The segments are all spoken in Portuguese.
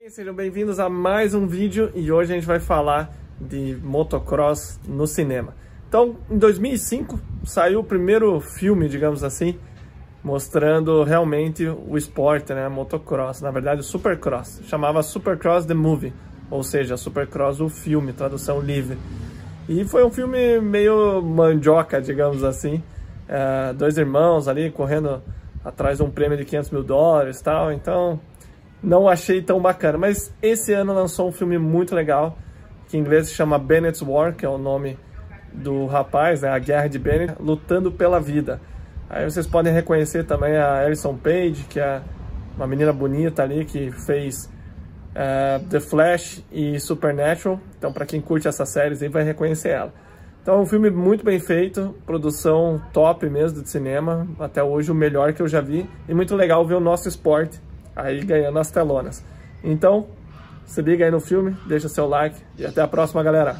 Sejam bem-vindos a mais um vídeo e hoje a gente vai falar de motocross no cinema. Então, em 2005 saiu o primeiro filme, digamos assim, mostrando realmente o esporte, né, motocross, na verdade o Supercross, chamava Supercross the Movie, ou seja, Supercross o filme, tradução livre. E foi um filme meio mandioca, digamos assim, dois irmãos ali correndo atrás de um prêmio de $500 mil e tal, então não achei tão bacana. Mas esse ano lançou um filme muito legal, que em inglês se chama Bennett's War, que é o nome do rapaz, né, a Guerra de Bennett, lutando pela vida. Aí vocês podem reconhecer também a Alison Page, que é uma menina bonita ali, que fez The Flash e Supernatural. Então, para quem curte essas séries aí, vai reconhecer ela. Então, é um filme muito bem feito, produção top mesmo de cinema, até hoje o melhor que eu já vi, e muito legal ver o nosso esporte aí ganhando as telonas. Então, se liga aí no filme, deixa seu like e até a próxima, galera!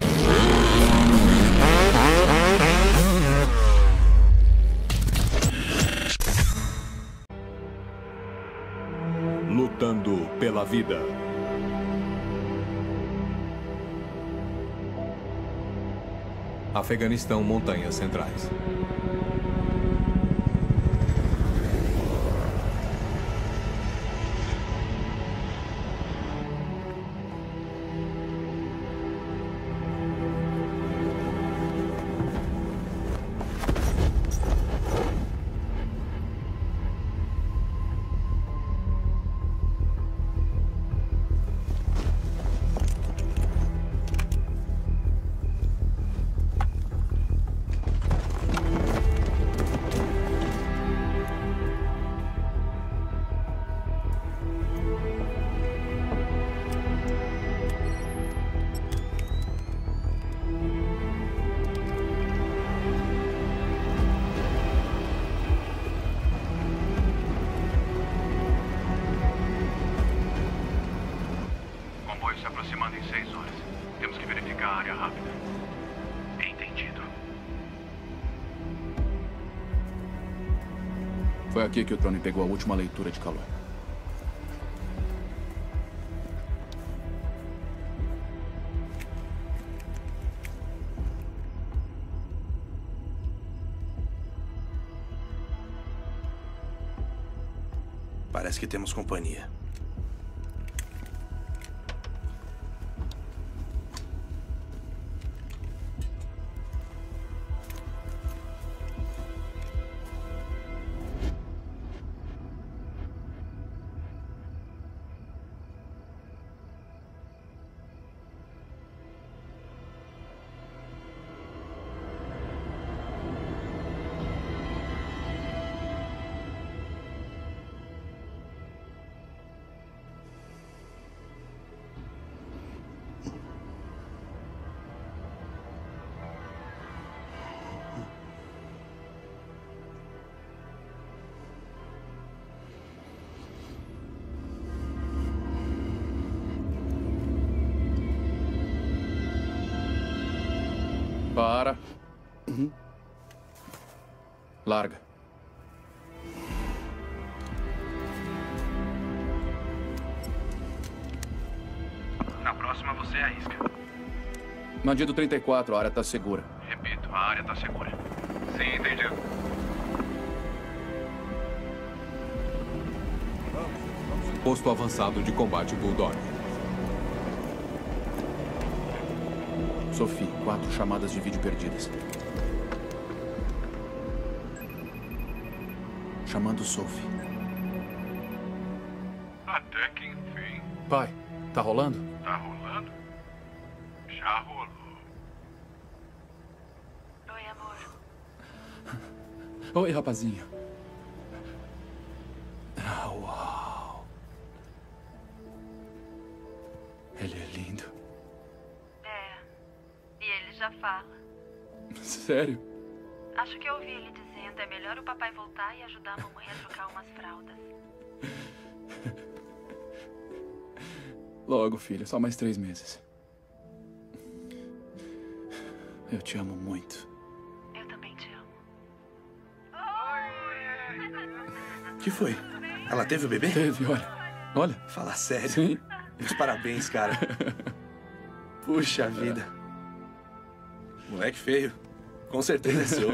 Lutando pela vida. Afeganistão, Montanhas Centrais. Se aproximando em 6 horas. Temos que verificar a área rápida. Entendido. Foi aqui que o drone pegou a última leitura de calor. Parece que temos companhia. Para. Larga. Na próxima você arrisca. Bandido 34, a área tá segura. Repito, a área tá segura. Sim, entendido. Posto avançado de combate Bulldog. Sophie, 4 chamadas de vídeo perdidas. Chamando Sophie. Até que enfim. Pai, tá rolando? Tá rolando? Já rolou. Oi, amor. Oi, rapazinho. Ah, uau. Ele é lindo. E ele já fala. Sério? Acho que eu ouvi ele dizendo: é melhor o papai voltar e ajudar a mamãe a trocar umas fraldas. Logo, filha. Só mais 3 meses. Eu te amo muito. Eu também te amo. O que foi? Ela teve o bebê? Teve, olha. Olha. Fala sério. Sim. Meus parabéns, cara. Puxa vida. Moleque feio. Com certeza é seu.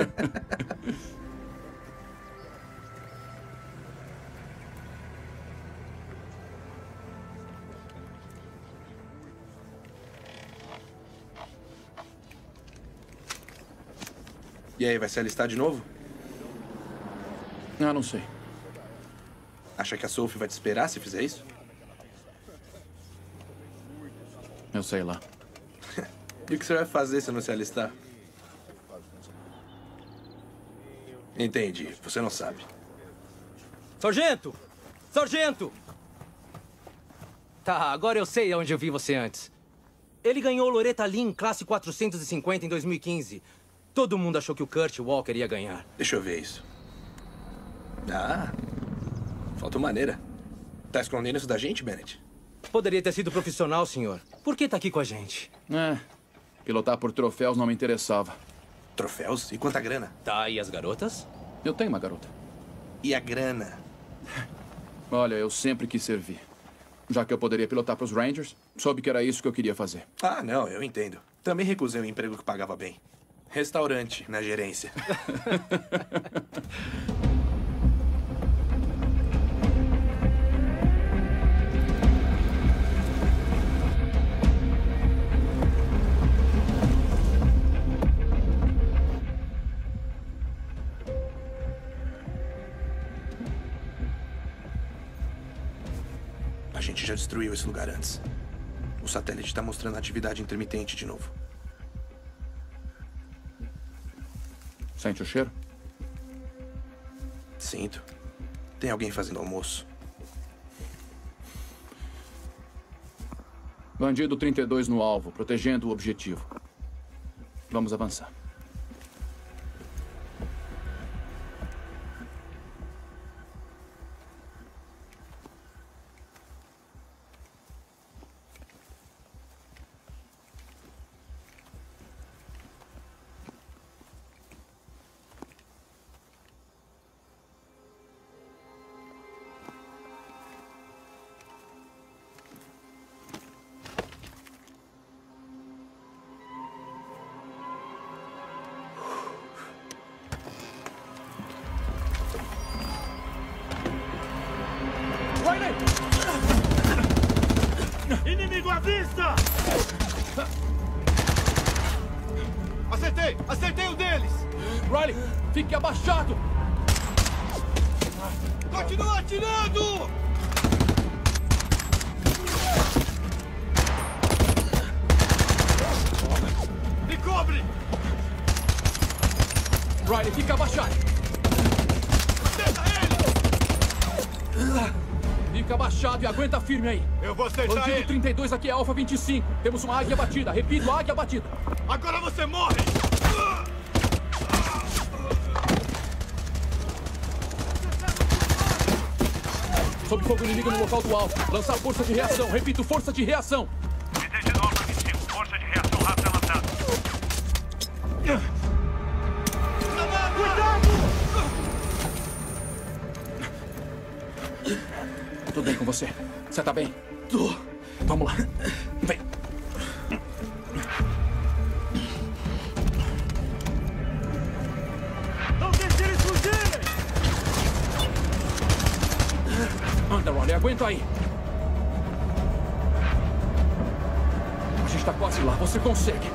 E aí, vai se alistar de novo? Ah, não sei. Acha que a Sophie vai te esperar se fizer isso? Eu sei lá. E o que você vai fazer se não se alistar? Entendi. Você não sabe. Sargento! Sargento! Tá, agora eu sei onde eu vi você antes. Ele ganhou o Loretta Lynn classe 450 em 2015. Todo mundo achou que o Kurt Walker ia ganhar. Deixa eu ver isso. Ah, falta maneira. Tá escondendo isso da gente, Bennett? Poderia ter sido profissional, senhor. Por que tá aqui com a gente? Pilotar por troféus não me interessava. Troféus? E quanta grana? Tá, e as garotas? Eu tenho uma garota. E a grana? Olha, eu sempre quis servir. Já que eu poderia pilotar para os Rangers, soube que era isso que eu queria fazer. Ah, não, eu entendo. Também recusei um emprego que pagava bem. Restaurante, na gerência. A gente já destruiu esse lugar antes. O satélite está mostrando atividade intermitente de novo. Sente o cheiro? Sinto. Tem alguém fazendo almoço. Bandido 32 no alvo, protegendo o objetivo. Vamos avançar. Inimigo à vista! Acertei! Acertei um deles! Riley, fique abaixado! Continua atirando! Me cobre! Riley, fica abaixado! Acerta ele! Fica abaixado e aguenta firme aí. Eu vou acertar Bandido ele! 32, aqui é Alfa 25. Temos uma águia batida. Repito, águia batida. Agora você morre! Sob fogo inimigo no local do alvo. Lançar força de reação. Repito, força de reação. Visite do Alfa 25. Força de reação rápida lançada. Tudo bem com você? Você tá bem? Tô. Vamos lá. Vem. Não deixe eles fugirem! Anda, Riley, aguenta aí. A gente tá quase lá. Você consegue.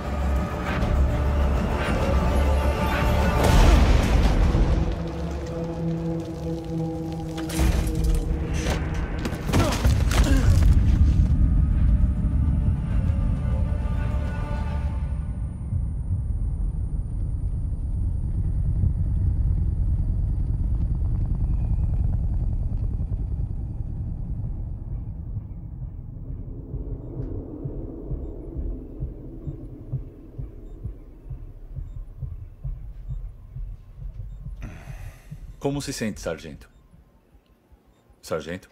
Como se sente, sargento? Sargento?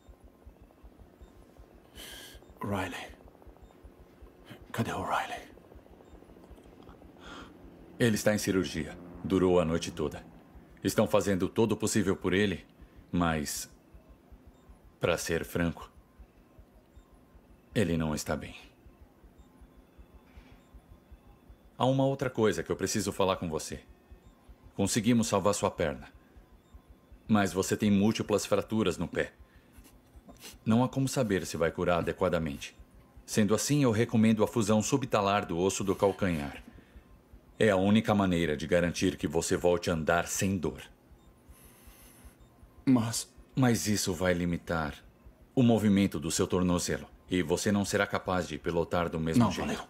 Riley. Cadê o Riley? Ele está em cirurgia. Durou a noite toda. Estão fazendo todo o possível por ele, mas Para ser franco, ele não está bem. Há uma outra coisa que eu preciso falar com você. Conseguimos salvar sua perna, mas você tem múltiplas fraturas no pé. Não há como saber se vai curar adequadamente. Sendo assim, eu recomendo a fusão subtalar do osso do calcanhar. É a única maneira de garantir que você volte a andar sem dor. Mas isso vai limitar o movimento do seu tornozelo. E você não será capaz de pilotar do mesmo jeito. Valeu.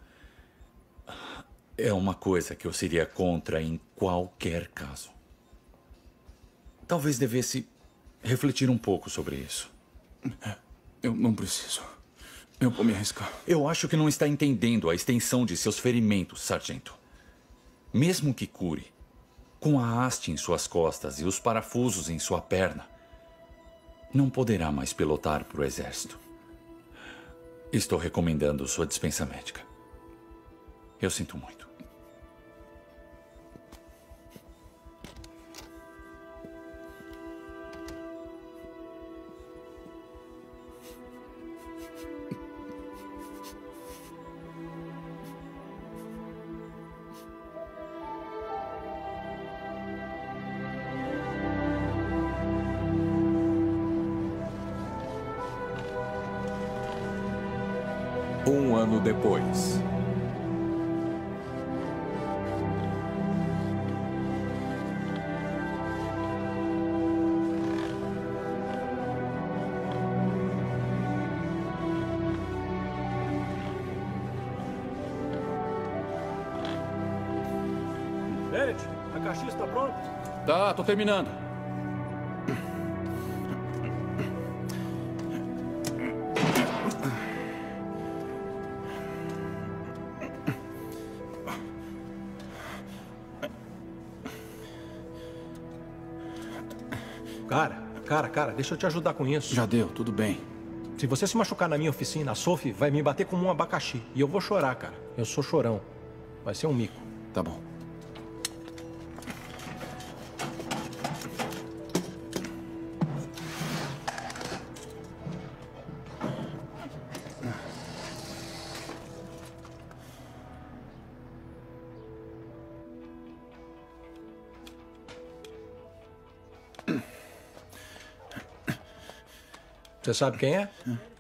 É uma coisa que eu seria contra em qualquer caso. Talvez devesse refletir um pouco sobre isso. Eu não preciso. Eu vou me arriscar. Eu acho que não está entendendo a extensão de seus ferimentos, sargento. Mesmo que cure, com a haste em suas costas e os parafusos em sua perna, não poderá mais pilotar para o exército. Estou recomendando sua dispensa médica. Eu sinto muito. Um ano depois. Bennett, a caixinha está pronta? Tá, tô terminando. Cara, deixa eu te ajudar com isso. Já deu, tudo bem. Se você se machucar na minha oficina, a Sophie vai me bater como um abacaxi. E eu vou chorar, cara. Eu sou chorão. Vai ser um mico. Tá bom. Você sabe quem é?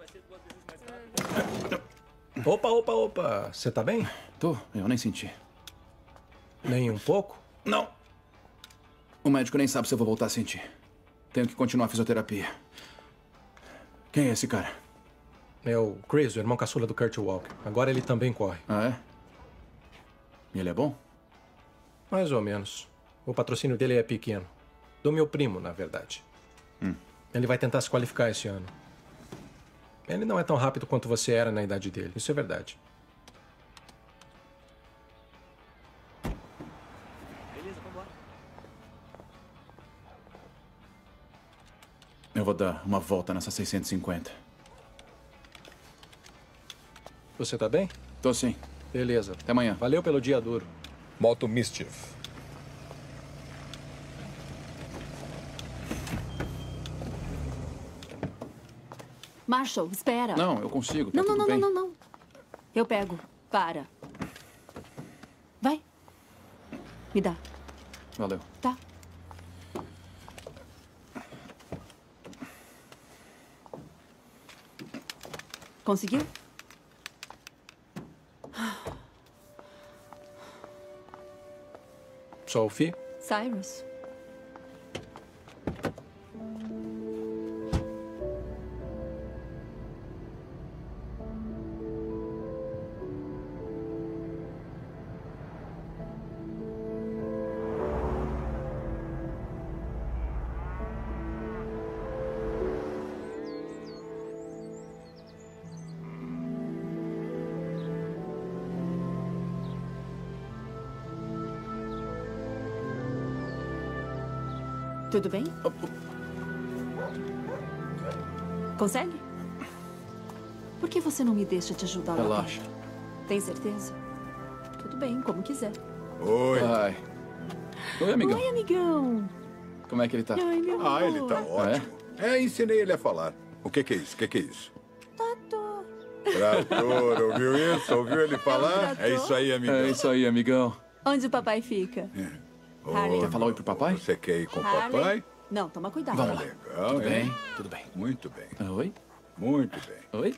Opa. Você tá bem? Tô, eu nem senti. Nem um pouco? Não. O médico nem sabe se eu vou voltar a sentir. Tenho que continuar a fisioterapia. Quem é esse cara? É o Chris, o irmão caçula do Kurt Walker. Agora ele também corre. Ah, é? E ele é bom? Mais ou menos. O patrocínio dele é pequeno. Do meu primo, na verdade. Ele vai tentar se qualificar esse ano. Ele não é tão rápido quanto você era na idade dele. Isso é verdade. Beleza, vambora. Eu vou dar uma volta nessa 650. Você tá bem? Tô sim. Beleza. Até amanhã. Valeu pelo dia duro. Moto Mischief. Marshall, espera. Não, eu consigo. Tá tudo bem. Não. Eu pego. Para. Vai. Me dá. Valeu. Tá. Conseguiu? Sophie? Cyrus. Tudo bem? Consegue? Por que você não me deixa te ajudar? Relaxa. Tem certeza? Tudo bem, como quiser. Oi. Ai. Oi, amigão. Oi, amigão. Como é que ele tá? Ai, meu Ah, ele amor. tá ótimo. Ensinei ele a falar. O que é isso? O que é isso? Trator, ouviu isso? Ouviu ele falar? É isso aí, amigão. É isso aí, amigão. Onde o papai fica? Harley. Quer falar oi pro papai? Você quer ir com o Harley. papai? Não, toma cuidado. Vamos lá. Legal, Tudo bem? hein? Tudo bem. Muito bem. Oi? Muito bem. Oi?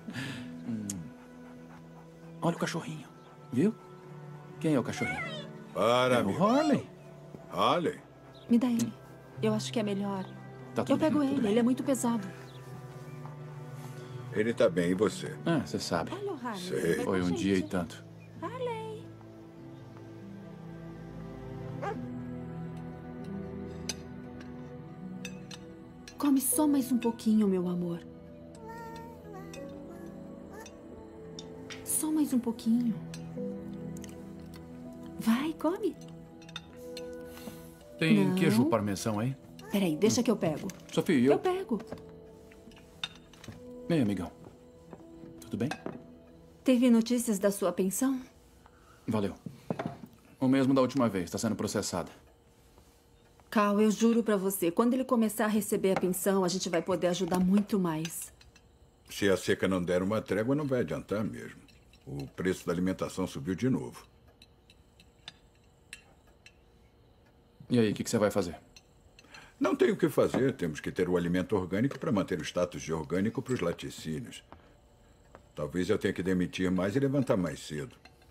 Olha o cachorrinho. Viu? Quem é o cachorrinho? Para, o Harley. Harley? Me dá ele. Eu acho que é melhor. Tá tudo Eu pego bem, tudo ele, bem. ele é muito pesado. Ele tá bem, e você? Ah, você sabe. Olha o Harley. Sei. ele vai Foi com a um dia e gente. tanto. Harley. Come só mais um pouquinho, meu amor. Só mais um pouquinho. Vai, come. Tem Não. queijo parmesão aí? Peraí, deixa que eu pego. Sofia, Eu pego. Ei, amigão. Tudo bem? Teve notícias da sua pensão? Valeu. O mesmo da última vez. Está sendo processada. Cal, eu juro pra você, quando ele começar a receber a pensão, a gente vai poder ajudar muito mais. Se a seca não der uma trégua, não vai adiantar mesmo. O preço da alimentação subiu de novo. E aí, o que você vai fazer? Não tem o que fazer. Temos que ter o alimento orgânico para manter o status de orgânico para os laticínios. Talvez eu tenha que demitir mais e levantar mais cedo.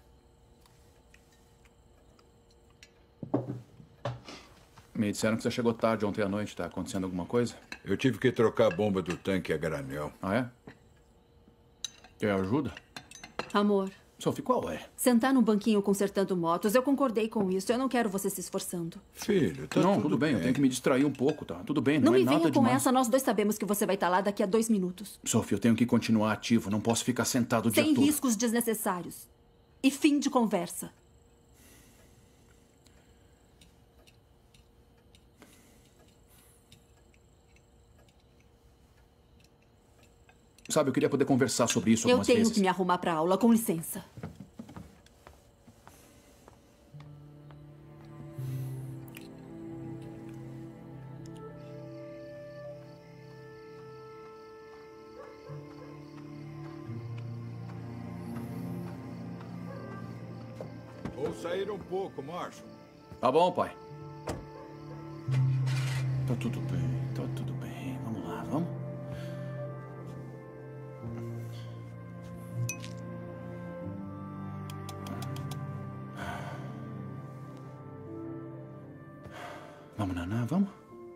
Me disseram que você chegou tarde ontem à noite. Está acontecendo alguma coisa? Eu tive que trocar a bomba do tanque a granel. Ah, é? Quer ajuda? Amor, Sophie, qual é? sentar num banquinho consertando motos, eu concordei com isso. Eu não quero você se esforçando. Filho, tá Não, tudo bem. Eu tenho que me distrair um pouco, tá? Tudo bem, Não não é me nada venha com demais. essa, nós dois sabemos que você vai estar lá daqui a 2 minutos. Sophie, eu tenho que continuar ativo. Não posso ficar sentado o dia Sem todo. riscos desnecessários. E fim de conversa. Sabe, eu queria poder conversar sobre isso Eu algumas tenho vezes. que me arrumar pra aula, com licença. Vou sair um pouco, Marshall. Tá bom, pai. Tá tudo bem, tá tudo bem. Vamos lá, vamos? Vamos, Naná, vamos?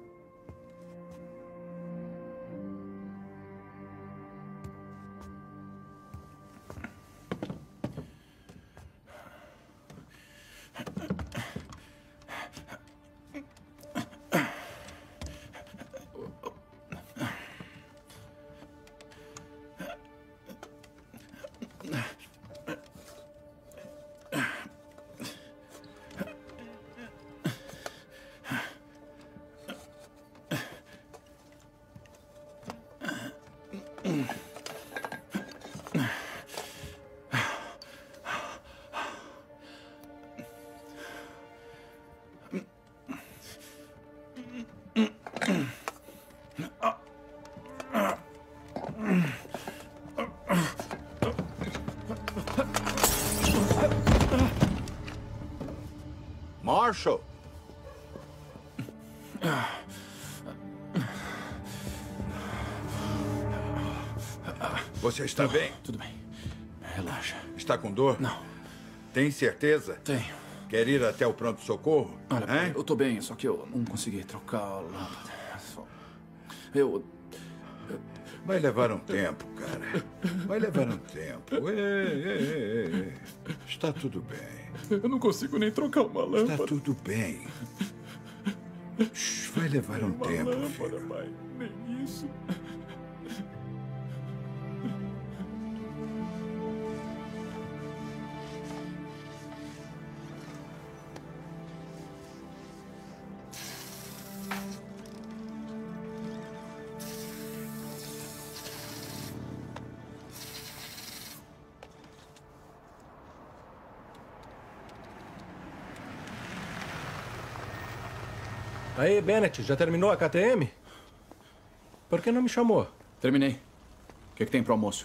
Marshall! Você está bem? Tudo bem. Relaxa. Está com dor? Não. Tem certeza? Tenho. Quer ir até o pronto-socorro? Olha, pai, eu tô bem, só que eu não consegui trocar a lâmpada. Eu... Vai levar um tempo, cara. Vai levar um tempo. Ei. Está tudo bem. Eu não consigo nem trocar uma lâmpada. Está tudo bem. Vai levar um tempo, filho. Pai, nem isso. Aí, Bennett, já terminou a KTM? Por que não me chamou? Terminei. O que tem pro almoço?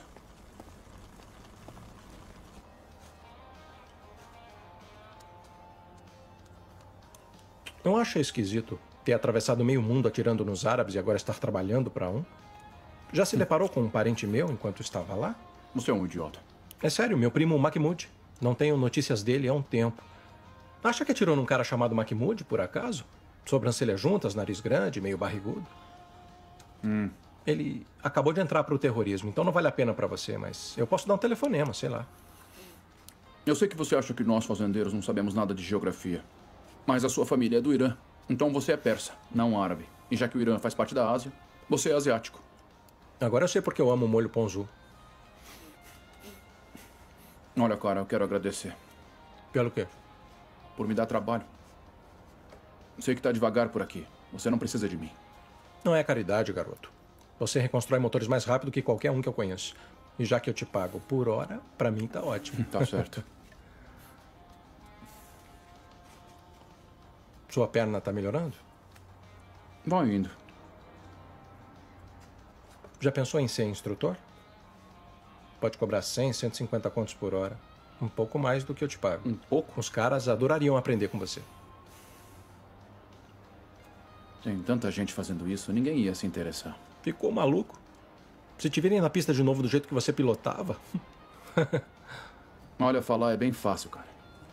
Não acha esquisito ter atravessado meio mundo atirando nos árabes e agora estar trabalhando para um? Já se deparou com um parente meu enquanto estava lá? Você é um idiota. É sério, meu primo Mahmoud. Não tenho notícias dele há um tempo. Acha que atirou num cara chamado Mahmoud, por acaso? Sobrancelhas juntas, nariz grande, meio barrigudo? Ele acabou de entrar para o terrorismo, então não vale a pena para você, mas eu posso dar um telefonema, sei lá. Eu sei que você acha que nós, fazendeiros, não sabemos nada de geografia. Mas a sua família é do Irã, então você é persa, não árabe. E já que o Irã faz parte da Ásia, você é asiático. Agora eu sei porque eu amo molho ponzu. Olha, cara, eu quero agradecer. Pelo quê? Por me dar trabalho. Sei que tá devagar por aqui. Você não precisa de mim. Não é caridade, garoto. Você reconstrói motores mais rápido que qualquer um que eu conheço. E já que eu te pago por hora, pra mim tá ótimo. Tá certo. Sua perna tá melhorando? Vai indo. Já pensou em ser instrutor? Pode cobrar 100, 150 contos por hora. Um pouco mais do que eu te pago. Um pouco? Os caras adorariam aprender com você. Tem tanta gente fazendo isso, ninguém ia se interessar. Ficou maluco? Se te virem na pista de novo do jeito que você pilotava... Olha, falar é bem fácil, cara.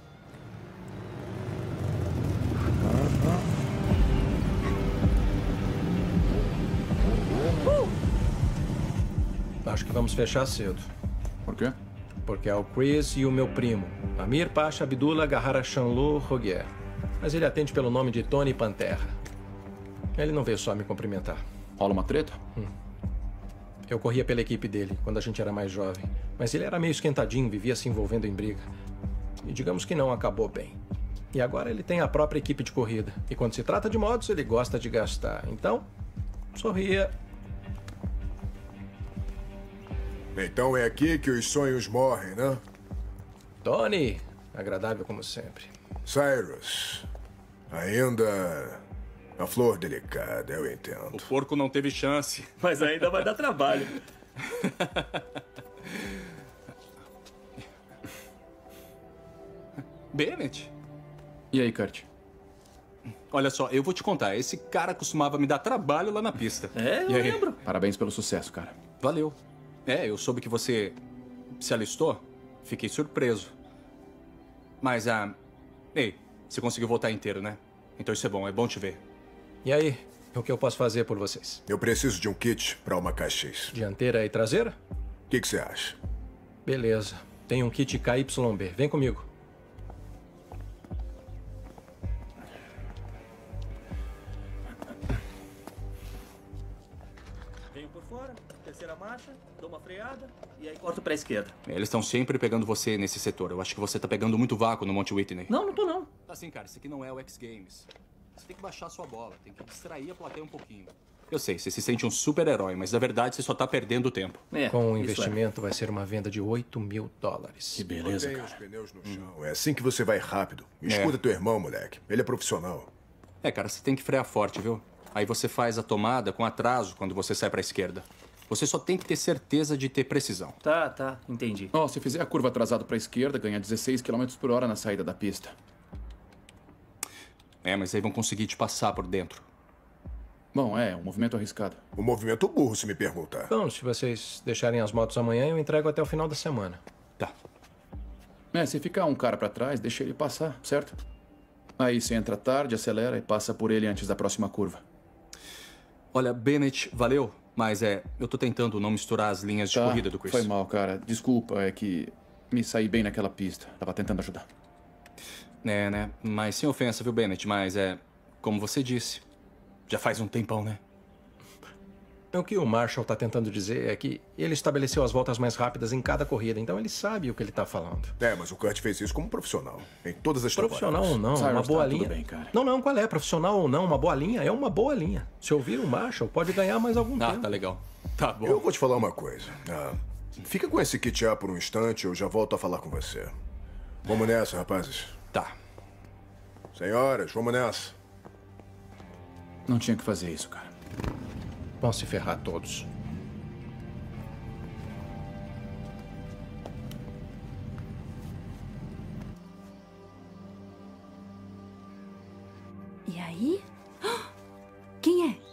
Acho que vamos fechar cedo. Por quê? Porque é o Chris e o meu primo, Amir Pasha Abdullah Gahara Shanlu Rogier. Mas ele atende pelo nome de Tony Panterra. Ele não veio só me cumprimentar. Rola uma treta? Eu corria pela equipe dele quando a gente era mais jovem. Mas ele era meio esquentadinho, vivia se envolvendo em briga. E digamos que não acabou bem. E agora ele tem a própria equipe de corrida. E quando se trata de motos, ele gosta de gastar. Então, sorria. Então é aqui que os sonhos morrem, né? Tony, agradável como sempre. Cyrus, ainda a flor delicada, eu entendo. O porco não teve chance. Mas ainda vai dar trabalho. Bennett? E aí, Kurt? Olha só, eu vou te contar. Esse cara costumava me dar trabalho lá na pista. É, eu lembro. Parabéns pelo sucesso, cara. Valeu. Eu soube que você se alistou. Fiquei surpreso. Mas, ei, você conseguiu voltar inteiro, né? Então isso é bom te ver. E aí, o que eu posso fazer por vocês? Eu preciso de um kit para uma KX. Dianteira e traseira? O que você acha? Beleza. Tem um kit KYB. Vem comigo. Venho por fora, terceira marcha, dou uma freada e aí corto pra esquerda. Eles estão sempre pegando você nesse setor. Eu acho que você tá pegando muito vácuo no Monte Whitney. Não tô não. Assim, cara, isso aqui não é o X Games. Você tem que baixar sua bola, tem que distrair a plateia um pouquinho. Eu sei, você se sente um super-herói, mas na verdade você só tá perdendo tempo. Com o investimento vai ser uma venda de $8.000. Que beleza, Mantém cara. os pneus no chão. É assim que você vai rápido. Escuta teu irmão, moleque. Ele é profissional. Cara, você tem que frear forte, viu? Aí você faz a tomada com atraso quando você sai pra esquerda. Você só tem que ter certeza de ter precisão. Tá, entendi. Se fizer a curva atrasado pra esquerda, ganha 16 km por hora na saída da pista. Mas aí vão conseguir te passar por dentro. Bom, um movimento arriscado. Um movimento burro, se me perguntar. Bom, se vocês deixarem as motos amanhã, eu entrego até o final da semana. Tá. Se ficar um cara pra trás, deixa ele passar, certo? Aí você entra tarde, acelera e passa por ele antes da próxima curva. Olha, Bennett, valeu, mas eu tô tentando não misturar as linhas de corrida do Chris. Foi mal, cara. Desculpa, é que me saí bem naquela pista. Tava tentando ajudar. Né? Mas sem ofensa, viu, Bennett? Mas como você disse, já faz um tempão, né? O que o Marshall está tentando dizer é que ele estabeleceu as voltas mais rápidas em cada corrida, então ele sabe o que ele está falando. Mas o Kurt fez isso como profissional. Em todas as Profissional ou não, Cyrus, uma boa tá linha. tudo bem, cara. Não, qual é? Profissional ou não, uma boa linha é uma boa linha. Se ouvir o Marshall, pode ganhar mais algum tempo. Tá legal. Tá bom. Eu vou te falar uma coisa. Fica com esse kit A por um instante, eu já volto a falar com você. Vamos nessa, rapazes. Tá. Senhoras, vamos nessa. Não tinha que fazer isso, cara. Vão se ferrar todos. E aí? Quem é?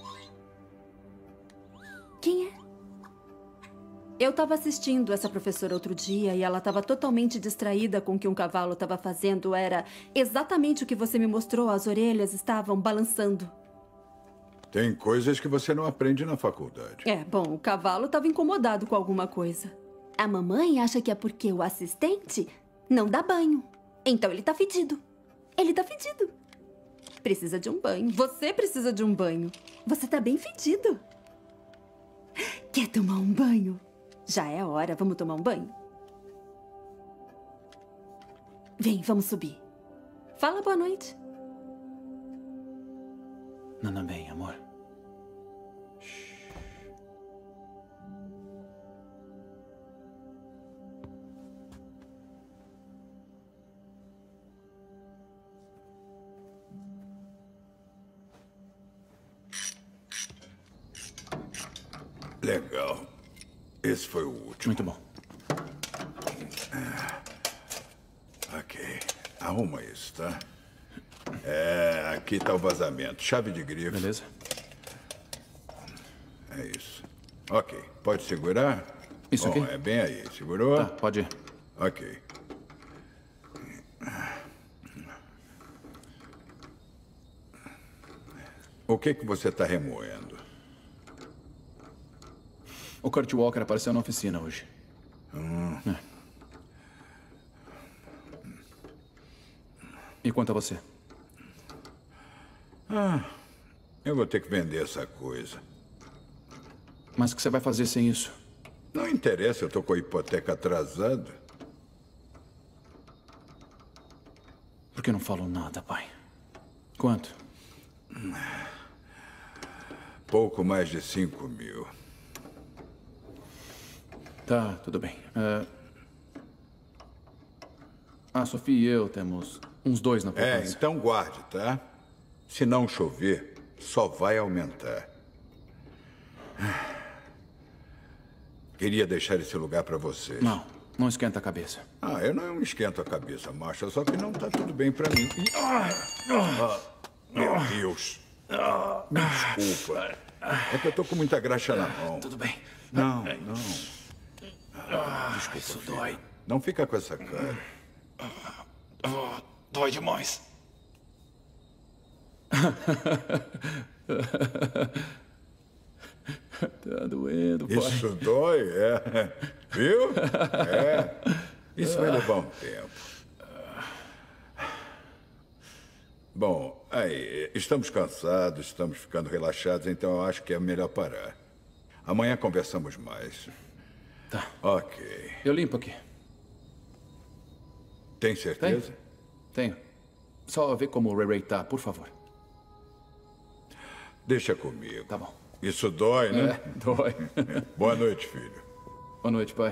Quem é? Eu estava assistindo essa professora outro dia e ela estava totalmente distraída com o que um cavalo estava fazendo. Era exatamente o que você me mostrou. As orelhas estavam balançando. Tem coisas que você não aprende na faculdade. Bom, o cavalo estava incomodado com alguma coisa. A mamãe acha que é porque o assistente não dá banho. Então ele tá fedido. Ele tá fedido. Precisa de um banho. Você precisa de um banho. Você tá bem fedido. Quer tomar um banho? Já é a hora. Vamos tomar um banho? Vem, vamos subir. Fala boa noite. Nana bem, amor. Legal. Esse foi o último. Muito bom. Ok. Arruma isso, tá? Aqui tá o vazamento. Chave de grifo. Beleza. É isso. Ok. Pode segurar? Isso Bom, aqui? é bem aí. Segurou? Tá, pode ir. Ok. O que você está remoendo? O Kurt Walker apareceu na oficina hoje. E quanto a você? Eu vou ter que vender essa coisa. Mas o que você vai fazer sem isso? Não interessa, eu estou com a hipoteca atrasada. Por que não falou nada, pai? Quanto? Pouco mais de 5 mil. Tá, tudo bem. A Sofia e eu temos uns 2 na poupança. Então guarde, tá? Se não chover, só vai aumentar. Queria deixar esse lugar para vocês. Não esquenta a cabeça. Eu não esquento a cabeça, macho. Só que não tá tudo bem para mim. Meu Deus. Desculpa. É que eu tô com muita graxa na mão. Tudo bem. Não. Desculpa, isso dói. Não fica com essa cara. Dói demais. Tá doendo, pai. Isso dói, Viu? Isso vai levar um tempo. Bom, aí, estamos cansados, estamos ficando relaxados, então eu acho que é melhor parar. Amanhã conversamos mais. Tá. Ok. Eu limpo aqui. Tem certeza? Tenho. Só ver como o Ray tá, por favor. Deixa comigo. Tá bom. Isso dói, né? Dói. Boa noite, filho. Boa noite, pai.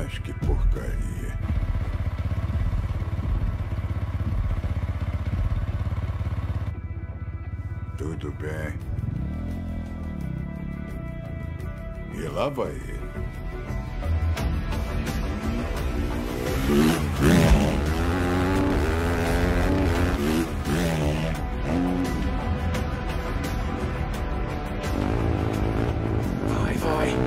Mas que porcaria. Tudo bem. E lá vai ele. Vai.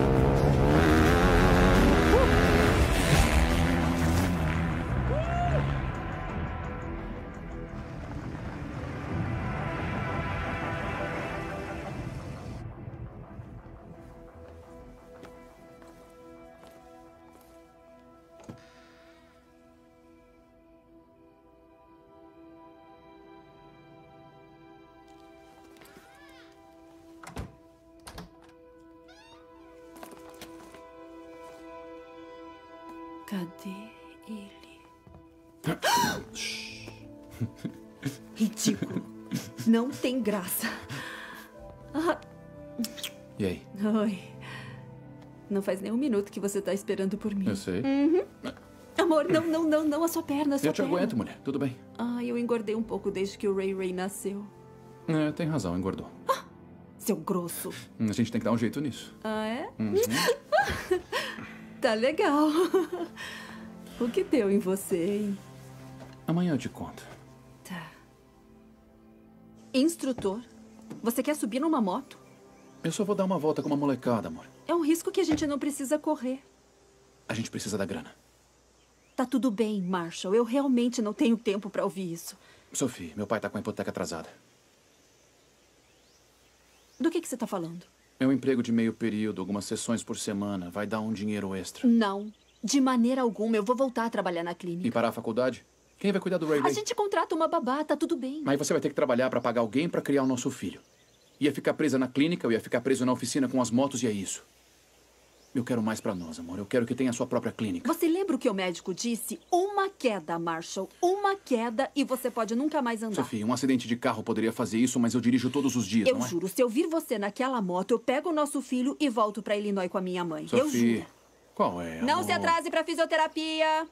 Cadê ele? Ridículo. Não tem graça. E aí? Oi. Não faz nem um minuto que você tá esperando por mim. Eu sei. Uhum. Amor, não, a sua perna, a sua Eu te perna. aguento, mulher. Tudo bem. Eu engordei um pouco desde que o Ray nasceu. É, tem razão, engordou. Seu grosso. A gente tem que dar um jeito nisso. Ah, é? Uhum. Tá legal. O que deu em você, hein? Amanhã eu te conto. Tá. Instrutor, você quer subir numa moto? Eu só vou dar uma volta com uma molecada, amor. É um risco que a gente não precisa correr. A gente precisa da grana. Tá tudo bem, Marshall. Eu realmente não tenho tempo pra ouvir isso. Sophie, meu pai tá com a hipoteca atrasada. Do que você tá falando? É um emprego de meio período, algumas sessões por semana. Vai dar um dinheiro extra. Não. De maneira alguma. Eu vou voltar a trabalhar na clínica. E parar a faculdade? Quem vai cuidar do Ray? A gente contrata uma babá, tá tudo bem. Aí você vai ter que trabalhar pra pagar alguém pra criar o nosso filho. Ia ficar presa na clínica, eu ia ficar preso na oficina com as motos e é isso. Eu quero mais pra nós, amor. Eu quero que tenha a sua própria clínica. Você lembra o que o médico disse? Uma queda, Marshall. Uma queda e você pode nunca mais andar. Sophie, um acidente de carro poderia fazer isso, mas eu dirijo todos os dias, Eu não é? juro, se eu vir você naquela moto, eu pego o nosso filho e volto pra Illinois com a minha mãe. Eu Sophie, juro. qual é, Não amor? se atrase pra fisioterapia.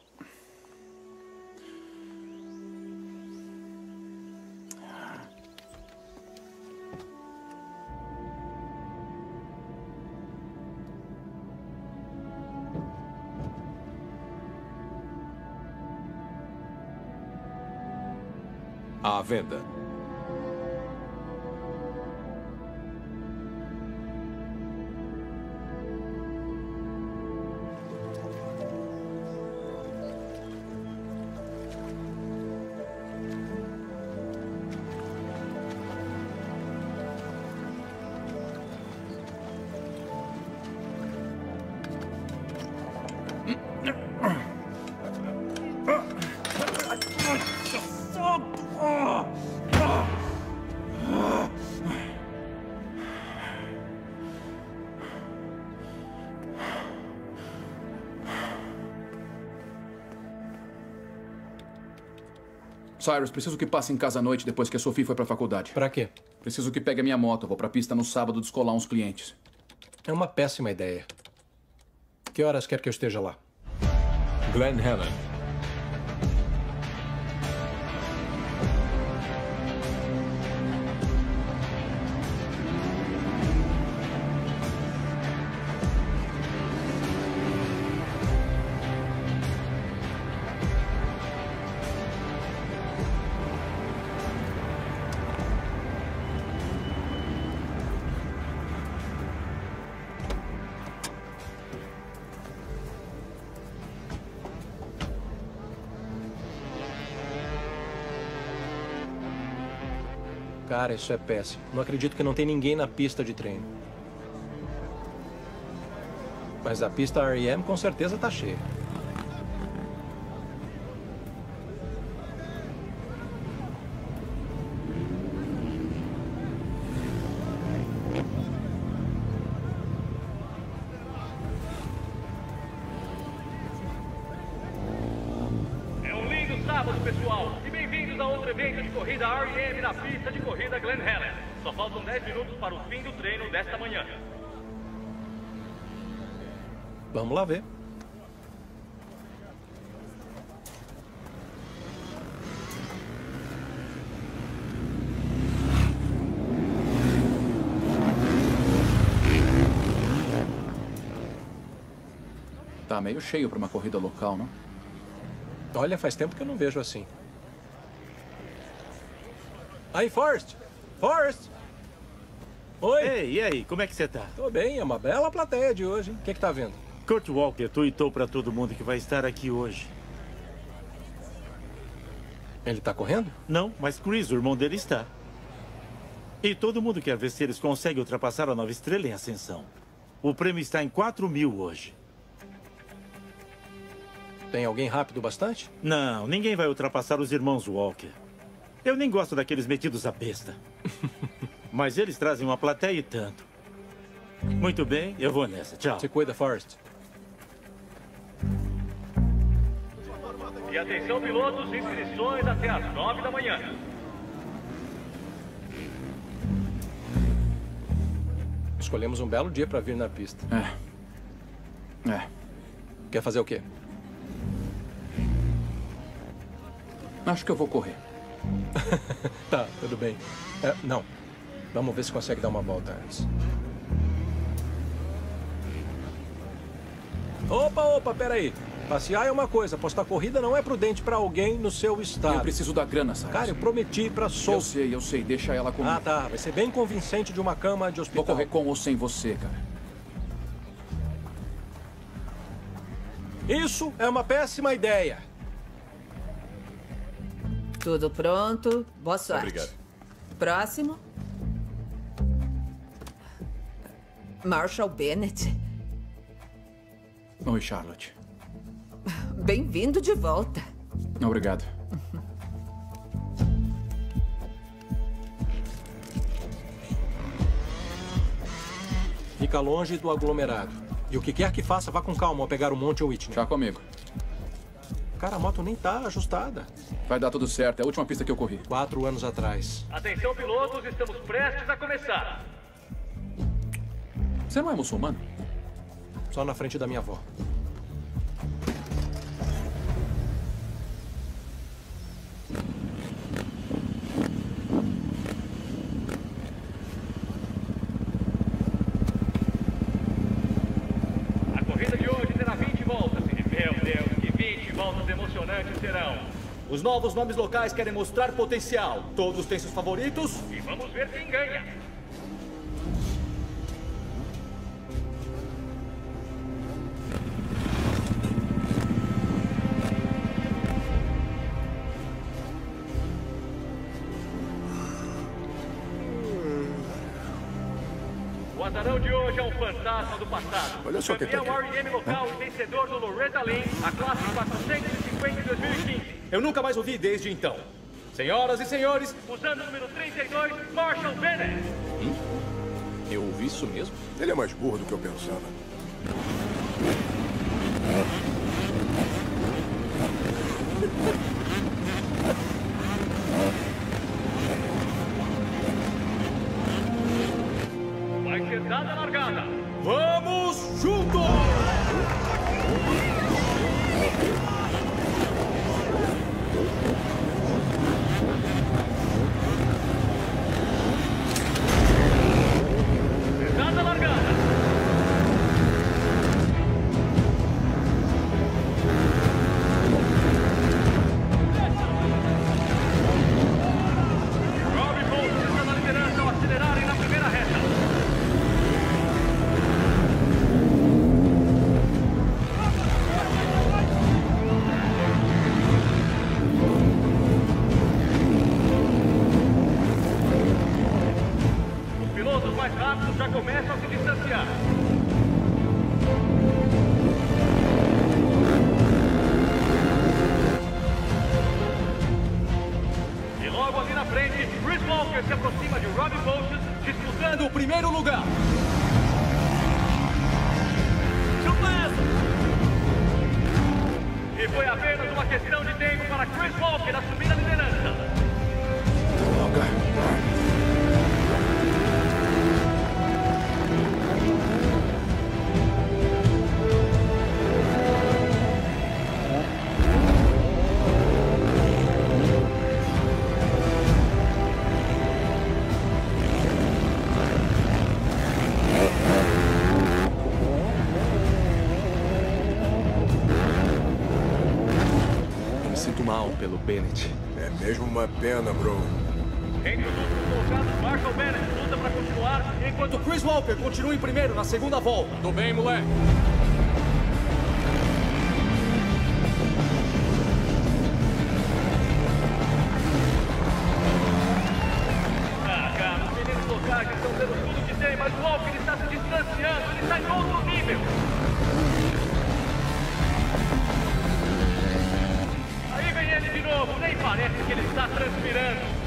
À venda. Cyrus, preciso que passe em casa à noite depois que a Sophie foi pra faculdade. Pra quê? Preciso que pegue a minha moto. Vou pra pista no sábado descolar uns clientes. É uma péssima ideia. Que horas quer que eu esteja lá? Glen Helen. Cara, isso é péssimo. Não acredito que não tem ninguém na pista de treino. Mas a pista R.E.M. com certeza tá cheia. É um lindo sábado, pessoal. E bem-vindos a outro evento de corrida R.E.M. na pista de corrida Glen Helen. Só faltam 10 minutos para o fim do treino desta manhã. Vamos lá ver. Tá meio cheio para uma corrida local, não? Olha, faz tempo que eu não vejo assim. Aí, Forrest! Forrest! Oi! Ei, e aí, como é que você tá? Tô bem, é uma bela plateia de hoje, hein? O que tá vendo? Kurt Walker tweetou pra todo mundo que vai estar aqui hoje. Ele tá correndo? Não, mas Chris, o irmão dele, está. E todo mundo quer ver se eles conseguem ultrapassar a nova estrela em ascensão. O prêmio está em 4.000 hoje. Tem alguém rápido bastante? Não, ninguém vai ultrapassar os irmãos Walker. Eu nem gosto daqueles metidos à besta. Mas eles trazem uma plateia e tanto. Muito bem, eu vou nessa. Tchau. Se cuida, Forrest. E atenção, pilotos, inscrições até às 9 da manhã. Escolhemos um belo dia para vir na pista. Quer fazer o quê? Acho que eu vou correr. Tá, tudo bem. Não. Vamos ver se consegue dar uma volta antes. Opa, peraí. Passear é uma coisa, apostar corrida não é prudente pra alguém no seu estado. Eu preciso da grana, Cyrus. Cara, eu prometi pra Sol. Eu sei, deixa ela comigo. Ah, tá, vai ser bem convincente de uma cama de hospital. Vou correr com ou sem você, cara. Isso é uma péssima ideia. Tudo pronto, boa sorte. Obrigado. Próximo. Marshall Bennett. Oi, Charlotte. Bem-vindo de volta. Obrigado. Fica longe do aglomerado. E o que quer que faça, vá com calma ao pegar o Monte Whitney. Já comigo. Cara, a moto nem tá ajustada. Vai dar tudo certo. É a última pista que eu corri. 4 anos atrás. Atenção, pilotos, estamos prestes a começar. Você não é muçulmano? Só na frente da minha avó. A corrida de hoje terá 20 voltas. E, meu Deus, que 20 voltas emocionantes serão. Os novos nomes locais querem mostrar potencial. Todos têm seus favoritos? E vamos ver quem ganha. O azarão de hoje é um fantasma do passado. Olha só quem tá Campeão aqui. R&M local e vencedor do Loretta Lynn, a classe 450 em 2015. Eu nunca mais ouvi desde então. Senhoras e senhores, Usando o número 32, Marshall Bennett. Eu ouvi isso mesmo? Ele é mais burro do que eu pensava. Vai ser dada a largada. vamos juntos! Dada a largada. Robbie Bolton está na liderança ao acelerarem na primeira reta. Os pilotos mais rápidos já começam a se distanciar. E logo ali na frente, Chris Walker se aproxima de Robbie Bolton, disputando O primeiro lugar. E foi apenas uma questão de tempo para Chris Walker assumir a liderança. pelo Bennett. É mesmo uma pena, bro. Entre os últimos colocados, Marshall Bennett luta para continuar, enquanto Chris Walker continua em primeiro na segunda volta. Tô bem, moleque. Cara, os meninos locais estão dando tudo que tem, mas o Walker está se distanciando, ele está em outro nível. Aí vem ele de novo, nem parece que ele está transpirando.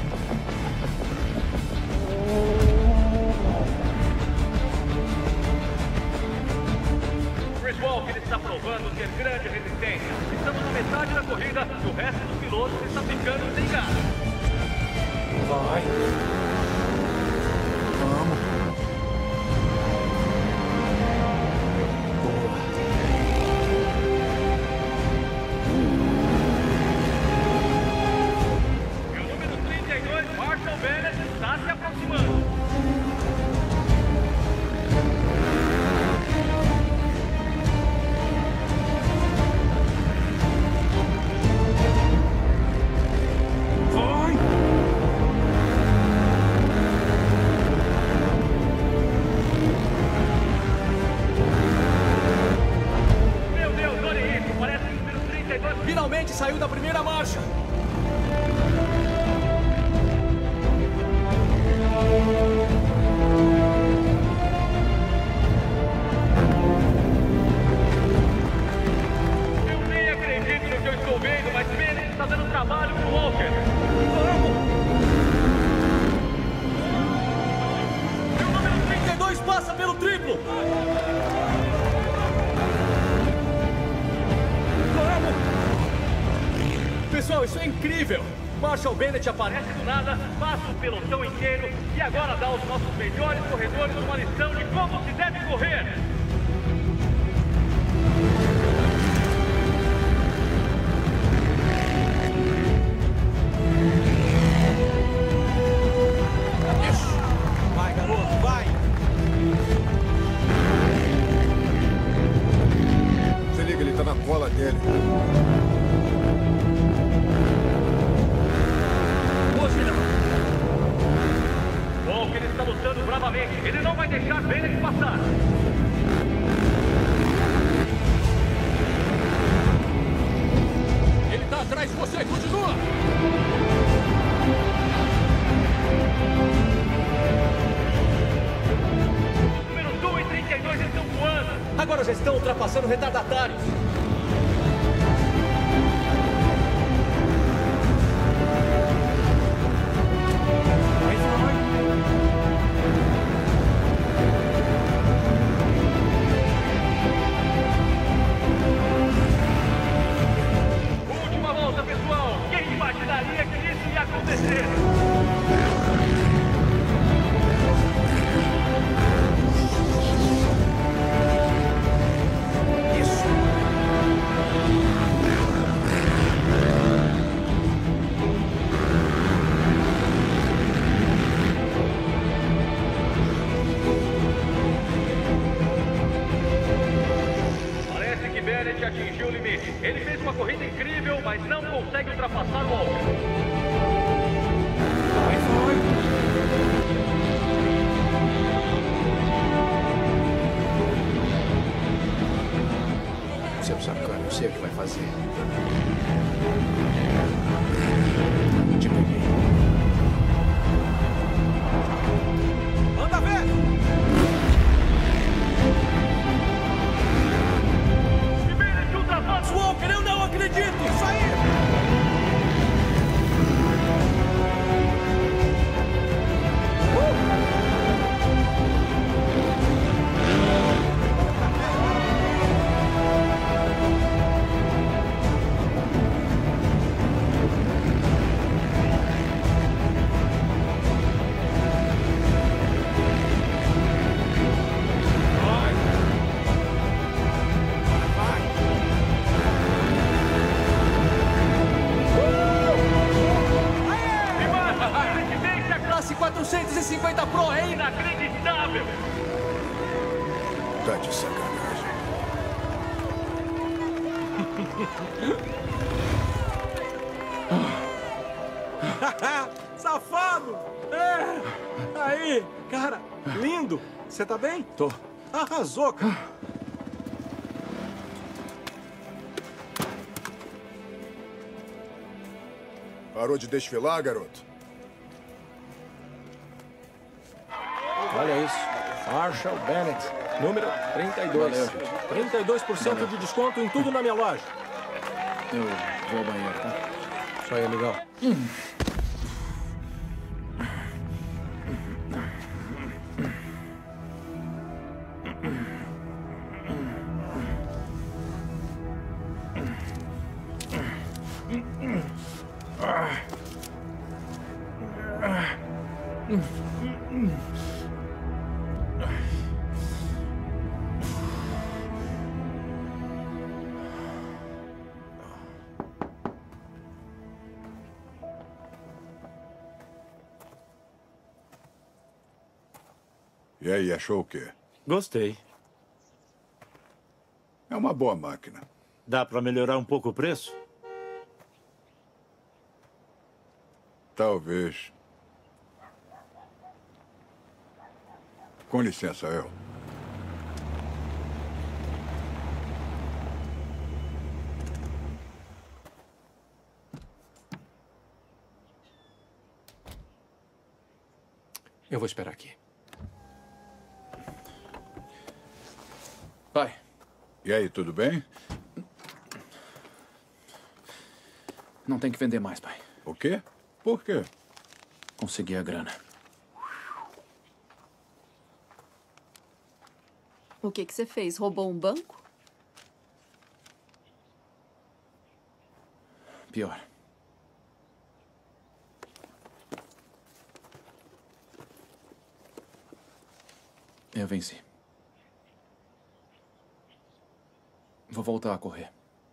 Chris Walker está provando ter grande resistência. Estamos na metade da corrida e o resto dos pilotos está ficando sem gás. Vai. Vamos. Boa. E o número 32, Marshall Bennett, está se aproximando. Finalmente saiu da primeira marcha. Eu nem acredito no que eu estou vendo, mas Bennett está dando trabalho pro Walker. Vamos! E o número 32 passa pelo triplo. Pessoal, isso é incrível! Marshall Bennett aparece do nada, passa o pelotão inteiro e agora dá aos nossos melhores corredores uma lição de como se deve correr. Vai, garoto, vai! Se liga, ele tá na cola dele. Walker está lutando bravamente. Ele não vai deixar Bennett passar. Ele tá atrás de você, continua! Números 1 e 32 estão voando. Agora já estão ultrapassando retardatários. Última volta, pessoal. Quem imaginaria que isso ia acontecer? Parece que Bennett atingiu o limite. Ele fez uma corrida incrível, mas não consegue ultrapassar o Walker. Seu sacana, eu sei o que vai fazer. Te peguei. Anda, ver! E Bennett ultrapassa o Walker, eu não acredito! Isso aí! Classe 450 Pro, é inacreditável! Tá de sacanagem. Safado! É! Aí, cara, lindo! Você tá bem? Tô. Arrasou, cara! Parou de desfilar, garoto? Olha isso. Marshall Bennett, número 32. Valeu. 32% de desconto em tudo na minha loja. Eu vou ao banheiro, tá? Isso aí, amigão. E aí, achou o quê? Gostei. É uma boa máquina. Dá pra melhorar um pouco o preço? Talvez. Com licença, El. Eu vou esperar aqui. Pai. E aí, tudo bem? Não tem que vender mais, pai. O quê? Por quê? Consegui a grana. O que você fez? Roubou um banco? Pior. Eu venci. Vou voltar a correr.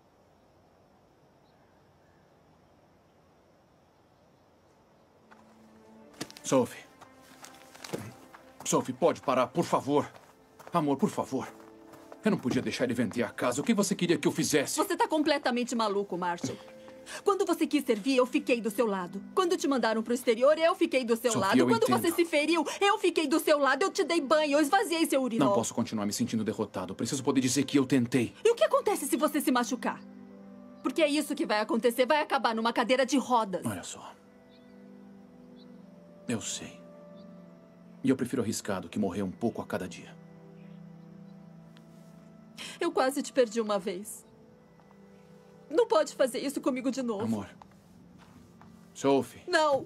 Sophie. Sophie, pode parar, por favor. Amor, por favor. Eu não podia deixar ele vender a casa. O que você queria que eu fizesse? Você tá completamente maluco, Marshall. Quando você quis servir, eu fiquei do seu lado. Quando te mandaram pro exterior, eu fiquei do seu Sophie, lado. eu Quando entendo. você se feriu, eu fiquei do seu lado. Eu te dei banho, eu esvaziei seu urinol. Não posso continuar me sentindo derrotado. Preciso poder dizer que eu tentei. E o que acontece se você se machucar? Porque é isso que vai acontecer. Vai acabar numa cadeira de rodas. Olha só. Eu sei. E eu prefiro arriscar do que morrer um pouco a cada dia. Eu quase te perdi uma vez. Não pode fazer isso comigo de novo. Amor. Sophie. Não.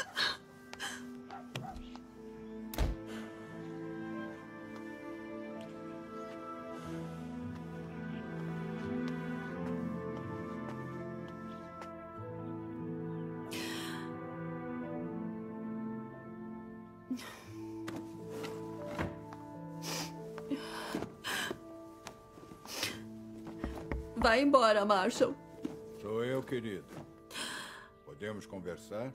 Vai embora, Marshall. Sou eu, querido. Podemos conversar?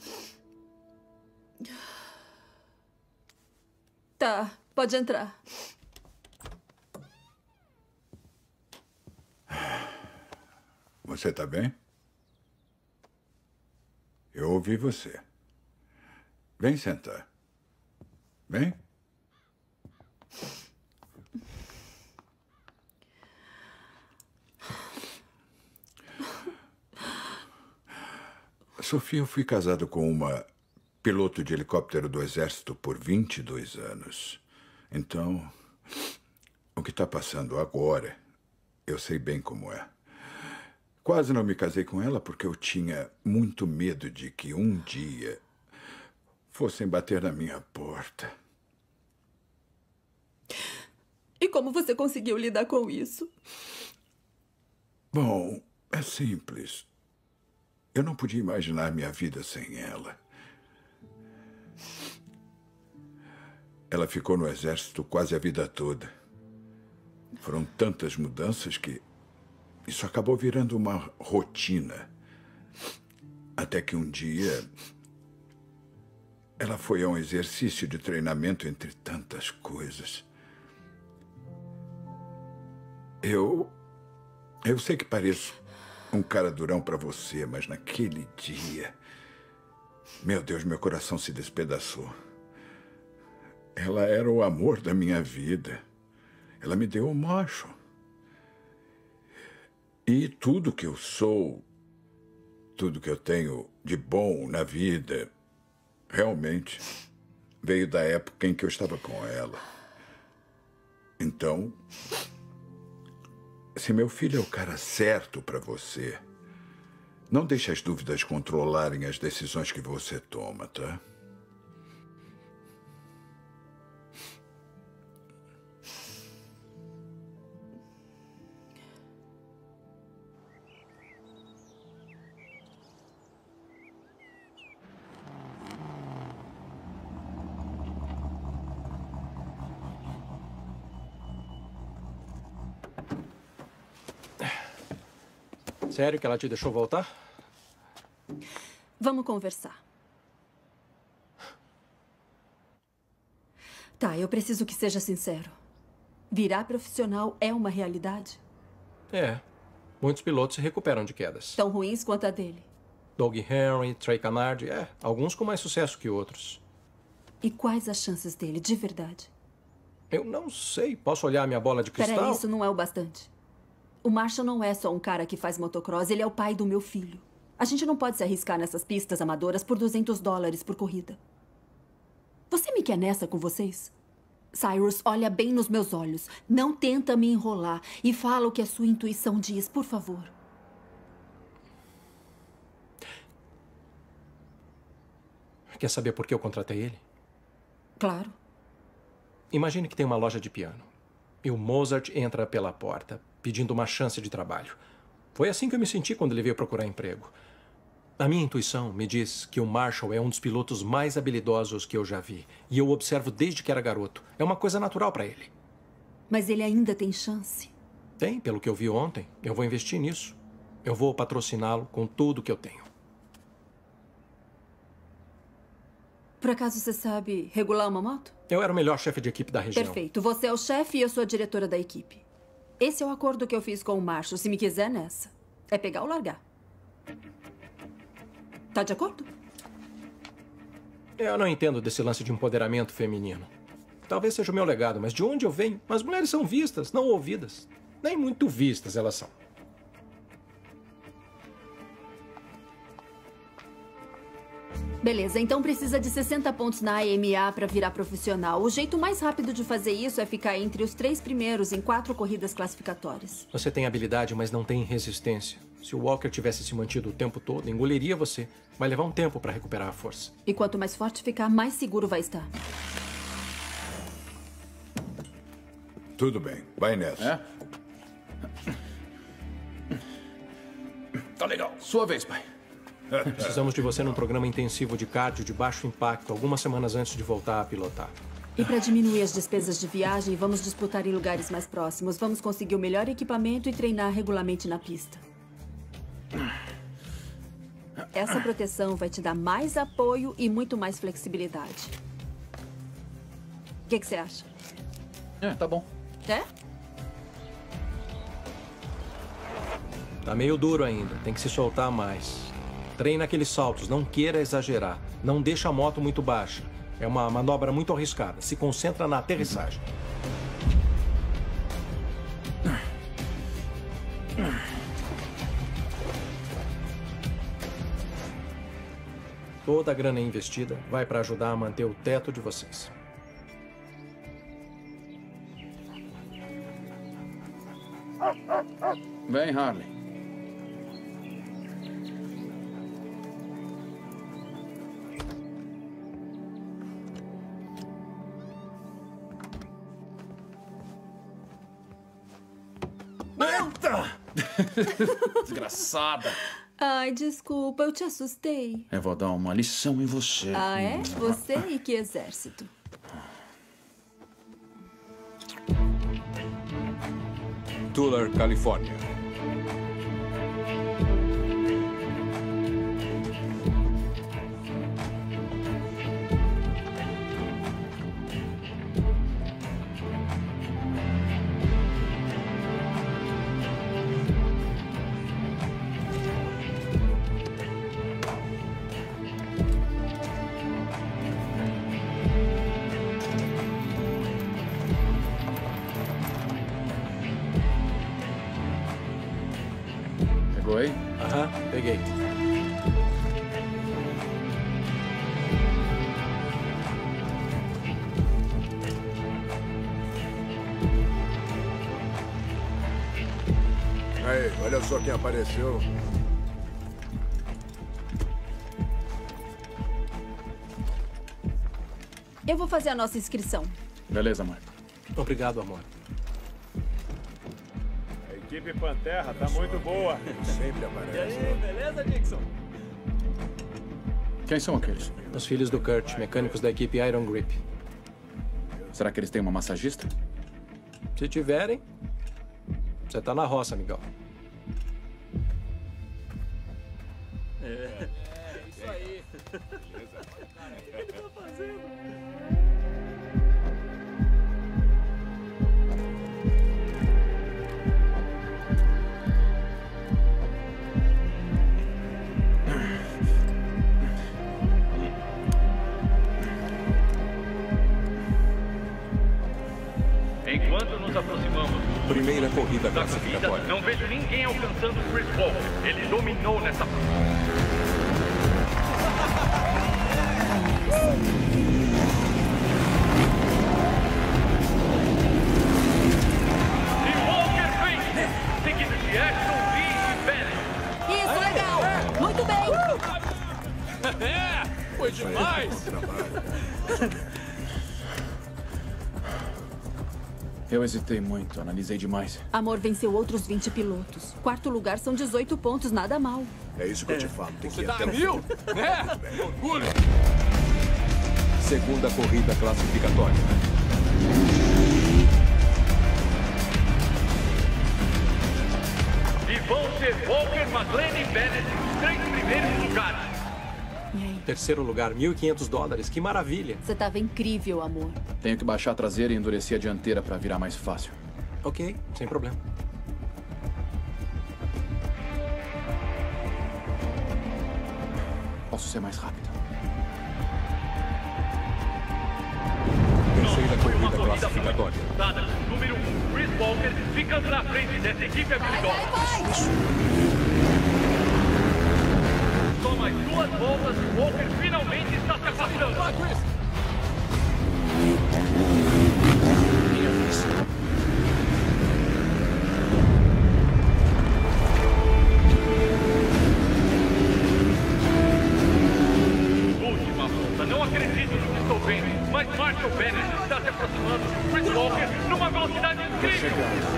Tá, pode entrar. Você tá bem? Eu ouvi você. Vem sentar. Vem. Sofia, eu fui casado com uma piloto de helicóptero do Exército por 22 anos. Então, o que está passando agora, eu sei bem como é. Quase não me casei com ela porque eu tinha muito medo de que um dia fossem bater na minha porta. E como você conseguiu lidar com isso? Bom, é simples. Eu não podia imaginar minha vida sem ela. Ela ficou no exército quase a vida toda. Foram tantas mudanças que isso acabou virando uma rotina. Até que um dia ela foi a um exercício de treinamento entre tantas coisas. Eu sei que pareço um cara durão pra você, mas naquele dia... Meu Deus, meu coração se despedaçou. Ela era o amor da minha vida. Ela me deu o Marshall. E tudo que eu sou, tudo que eu tenho de bom na vida, realmente veio da época em que eu estava com ela. Então, se meu filho é o cara certo para você, não deixe as dúvidas controlarem as decisões que você toma, tá? Sério que ela te deixou voltar? Vamos conversar. Tá, eu preciso que seja sincero. Virar profissional é uma realidade? É. Muitos pilotos se recuperam de quedas. Tão ruins quanto a dele. Doug Henry, Trey Canard, alguns com mais sucesso que outros. E quais as chances dele, de verdade? Eu não sei. Posso olhar minha bola de cristal? Peraí, isso não é o bastante. O Marshall não é só um cara que faz motocross, ele é o pai do meu filho. A gente não pode se arriscar nessas pistas amadoras por $200 por corrida. Você me quer nessa com vocês? Cyrus, olha bem nos meus olhos. Não tenta me enrolar e fala o que a sua intuição diz, por favor. Quer saber por que eu contratei ele? Claro. Imagine que tem uma loja de piano. E o Mozart entra pela porta, pedindo uma chance de trabalho. Foi assim que eu me senti quando ele veio procurar emprego. A minha intuição me diz que o Marshall é um dos pilotos mais habilidosos que eu já vi. E eu observo desde que era garoto. É uma coisa natural para ele. Mas ele ainda tem chance? Tem, pelo que eu vi ontem. Eu vou investir nisso. Eu vou patrociná-lo com tudo que eu tenho. Por acaso você sabe regular uma moto? Eu era o melhor chefe de equipe da região. Perfeito. Você é o chefe e eu sou a diretora da equipe. Esse é o acordo que eu fiz com o Marshall. Se me quiser nessa, é pegar ou largar. Tá de acordo? Eu não entendo desse lance de empoderamento feminino. Talvez seja o meu legado, mas de onde eu venho? As mulheres são vistas, não ouvidas. Nem muito vistas elas são. Beleza, então precisa de 60 pontos na AMA para virar profissional. O jeito mais rápido de fazer isso é ficar entre os 3 primeiros em 4 corridas classificatórias. Você tem habilidade, mas não tem resistência. Se o Walker tivesse se mantido o tempo todo, engoliria você. Vai levar um tempo para recuperar a força. E quanto mais forte ficar, mais seguro vai estar. Tudo bem, vai nessa. Tá legal. Sua vez, pai. Precisamos de você num programa intensivo de cardio de baixo impacto, algumas semanas antes de voltar a pilotar. E para diminuir as despesas de viagem, vamos disputar em lugares mais próximos. Vamos conseguir o melhor equipamento e treinar regularmente na pista. Essa proteção vai te dar mais apoio e muito mais flexibilidade. O que você acha? Tá bom. É? Tá meio duro ainda, tem que se soltar mais. Treine aqueles saltos, não queira exagerar. Não deixa a moto muito baixa. É uma manobra muito arriscada. Se concentra na aterrissagem. Toda a grana investida vai para ajudar a manter o teto de vocês. Vem, Harley. Desgraçada. Ai, desculpa, eu te assustei. Eu vou dar uma lição em você. Ah, é? Você e que exército? Tulare, Califórnia. Pegou aí? Aham, peguei. Aí, olha só quem apareceu. Eu vou fazer a nossa inscrição. Beleza, amor. Obrigado, amor. A equipe Pantera tá muito boa. Sempre E aparece. aí, beleza, Dixon? Quem são aqueles? Os filhos do Kurt, mecânicos da equipe Iron Grip. Será que eles têm uma massagista? Se tiverem, você tá na roça, amigão. Isso aí. O que ele tá fazendo? Enquanto nos aproximamos do Primeira corrida da corrida, classificatória. não vejo ninguém alcançando o Chris Walker. Ele dominou nessa prova. E Walker vence, seguido de Ashton Lee e Bennett. Isso, legal! Muito bem! É, foi demais! Eu hesitei muito, analisei demais. Amor venceu outros 20 pilotos. Quarto lugar são 18 pontos, nada mal. É isso que eu te falo. Tem que ir Você até tá o mil? fim. É, orgulho! Segunda corrida classificatória. E vão ser Walker, McLean e Bennett os 3 primeiros lugares. E aí? Terceiro lugar, $1.500. Que maravilha. Você tava incrível, amor. Tenho que baixar a traseira e endurecer a dianteira para virar mais fácil. Ok, sem problema. Posso ser mais rápido. Terceira Foi uma corrida corrida muito classificatória. disputada, com o número 1, Chris Walker, ficando na frente dessa equipe habilidosa. Só mais 2 voltas e Walker finalmente está se afastando. Última volta, não acredito no que estou vendo, mas Marshall Bennett está se aproximando de Chris Walker numa velocidade incrível.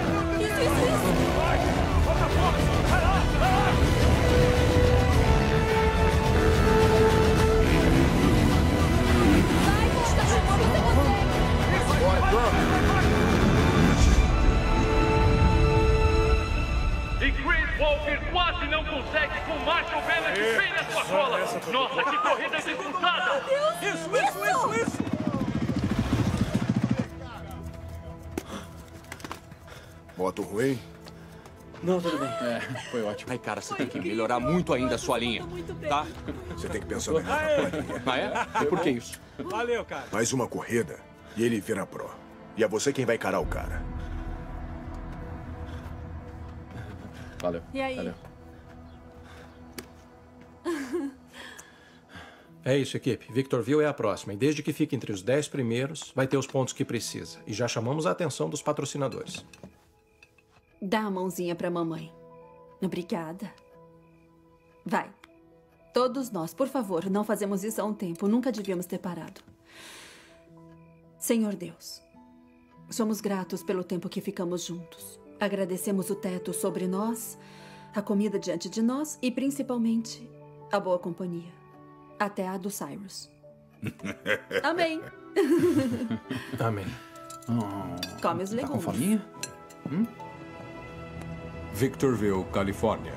E Chris Walker quase não consegue com Marshall Bennett bem na sua cola. Nossa, que corrida disputada! Isso! Moto ruim? Não, tudo bem. É, foi ótimo. Ai, cara, você tem que melhorar muito ainda a sua linha, tá? Você tem que pensar melhor na planilha. Ah, é? E por que isso? Valeu, cara. Mais uma corrida e ele vira pro. E é você quem vai encarar o cara. Valeu. E aí? Valeu. É isso, equipe. Victorville é a próxima. E desde que fique entre os 10 primeiros, vai ter os pontos que precisa. E já chamamos a atenção dos patrocinadores. Dá a mãozinha pra mamãe. Obrigada. Vai. Todos nós, por favor, não fazemos isso há um tempo. Nunca devíamos ter parado. Senhor Deus, somos gratos pelo tempo que ficamos juntos. Agradecemos o teto sobre nós, a comida diante de nós e, principalmente, a boa companhia. Até a do Cyrus. Amém. Amém. Come os Tá com legumes. fominha? Victorville, Califórnia.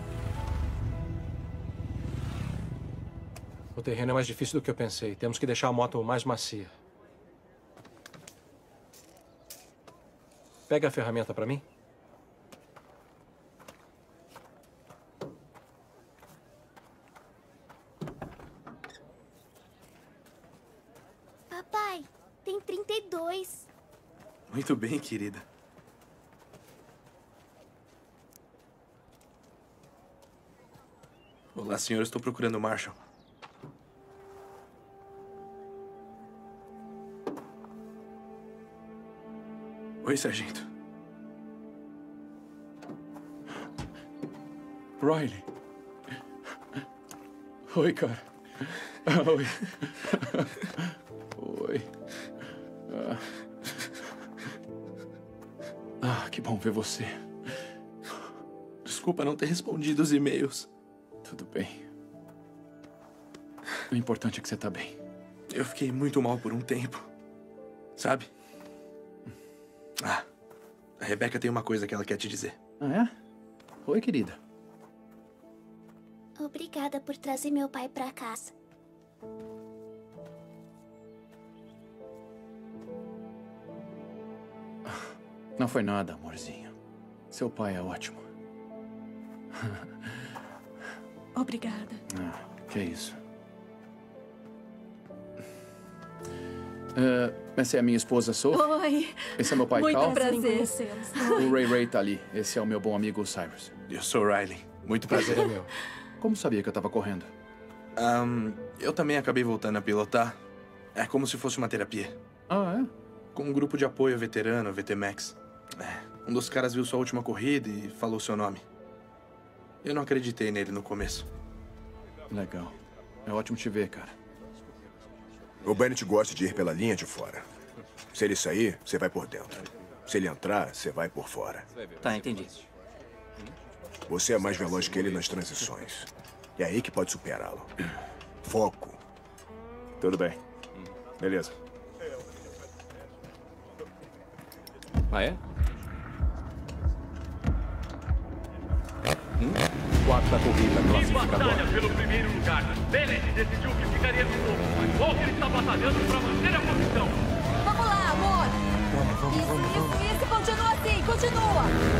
O terreno é mais difícil do que eu pensei. Temos que deixar a moto mais macia. Pega a ferramenta pra mim. Papai, tem 32. Muito bem, querida. Olá, senhor. Estou procurando o Marshall. Oi, sargento. Riley. Oi, cara. Oi. Oi. Que bom ver você. Desculpa não ter respondido os e-mails. Tudo bem. O importante é que você tá bem. Eu fiquei muito mal por um tempo. Sabe? A Rebecca tem uma coisa que ela quer te dizer. Ah, é? Oi, querida. Obrigada por trazer meu pai pra casa. Não foi nada, amorzinho. Seu pai é ótimo. Obrigada. Que é isso. Essa é a minha esposa, Sophie. Oi. Esse é meu pai, Muito Cal. prazer. O Ray tá ali. Esse é o meu bom amigo, Cyrus. Eu sou o Riley. Muito prazer. É meu. Como sabia que eu tava correndo? Eu também acabei voltando a pilotar. É como se fosse uma terapia. Ah, é? Com um grupo de apoio veterano, VTMAX. Um dos caras viu sua última corrida e falou seu nome. Eu não acreditei nele no começo. Legal. É ótimo te ver, cara. O Bennett gosta de ir pela linha de fora. Se ele sair, você vai por dentro. Se ele entrar, você vai por fora. Tá, entendi. Você é mais veloz que ele nas transições. É aí que pode superá-lo. Foco. Tudo bem. Beleza. Ah, é? Quarta corrida classificatória. Em batalha pelo primeiro lugar, Bennett decidiu que ficaria no topo, mas Walker está batalhando para manter a posição. Vamos lá, amor. Isso. Continua assim, continua.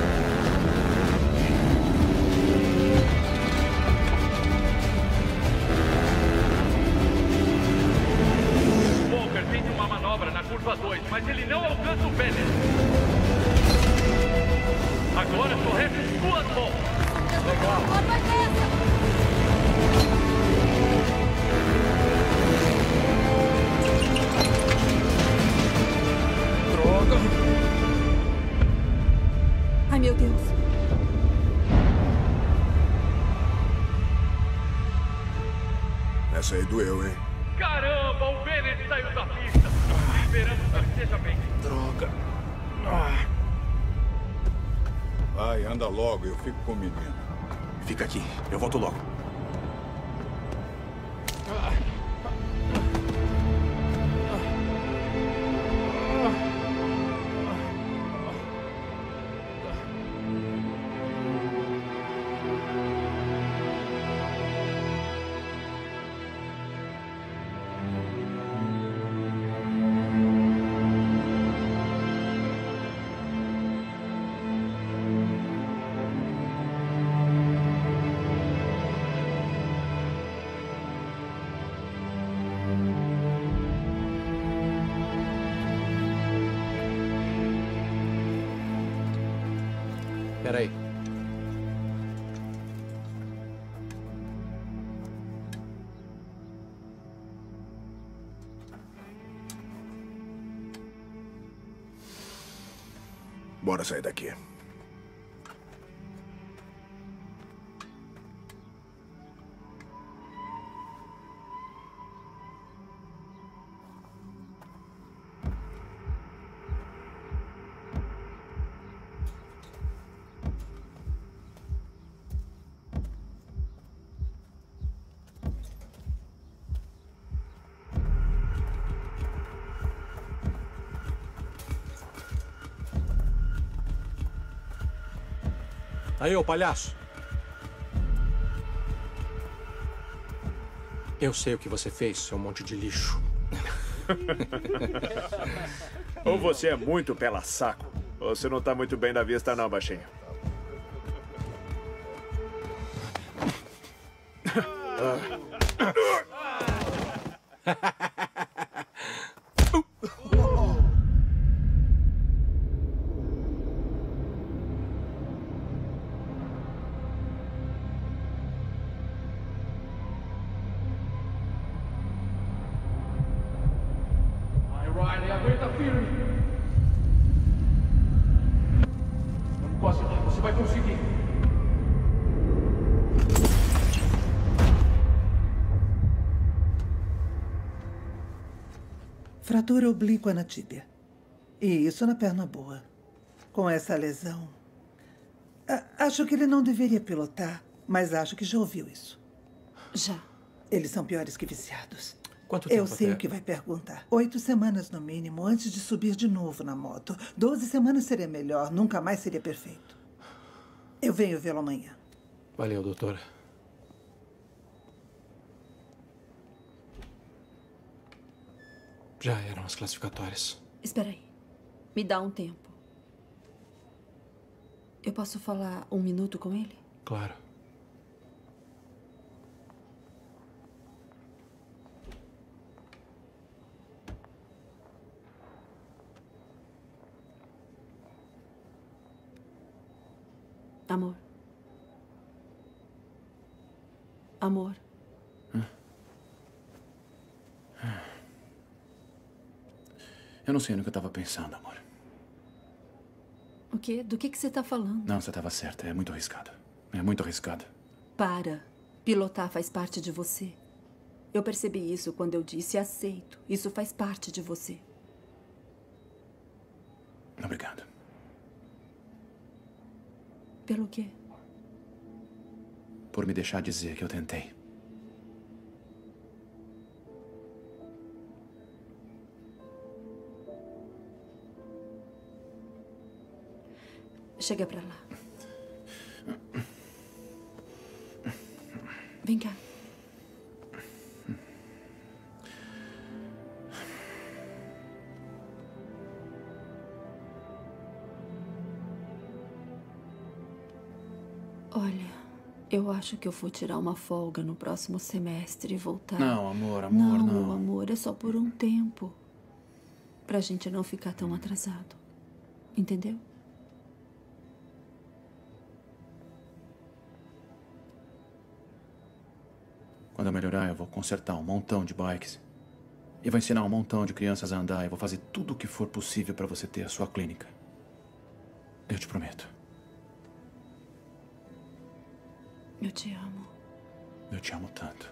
Walker tenta uma manobra na curva 2, mas ele não alcança o Bennett. Agora só restam 2 voltas. Legal. Vai nessa. Droga. Ai, meu Deus. Essa aí doeu, hein? Caramba, o Bennett saiu da pista. Esperamos que ele esteja bem. Droga. Vai, anda logo, eu fico com o menino. Fica aqui, eu volto logo. Peraí. Bora sair daqui. Aí, ô palhaço. Eu sei o que você fez, seu monte de lixo. Ou você é muito pela saco, ou você não tá muito bem da vista não, baixinho. Aguenta firme. Vamos quase lá. Você vai conseguir. Fratura oblíqua na tíbia. E isso na perna boa. Com essa lesão... Acho que ele não deveria pilotar, mas acho que já ouviu isso. Já. Eles são piores que viciados. Quanto tempo Eu sei até? o que vai perguntar. 8 semanas no mínimo, antes de subir de novo na moto. 12 semanas seria melhor, nunca mais seria perfeito. Eu venho vê-lo amanhã. Valeu, doutora. Já eram as classificatórias. Espera aí. Me dá um tempo. Eu posso falar 1 minuto com ele? Claro. Amor. Amor. Eu não sei no que eu tava pensando, amor. O quê? Do que você tá falando? Não, você tava certa. É muito arriscado. É muito arriscado. Para. Pilotar faz parte de você. Eu percebi isso quando eu disse aceito. Isso faz parte de você. Obrigado. Pelo quê? Por me deixar dizer que eu tentei. Chega pra lá. Vem cá. Olha, eu acho que eu vou tirar uma folga no próximo semestre e voltar. Não, amor, Não, não. meu amor, é só por um tempo. Pra gente não ficar tão atrasado. Entendeu? Quando eu melhorar, eu vou consertar um montão de bikes. E vou ensinar um montão de crianças a andar. E vou fazer tudo o que for possível para você ter a sua clínica. Eu te prometo. Eu te amo. Eu te amo tanto.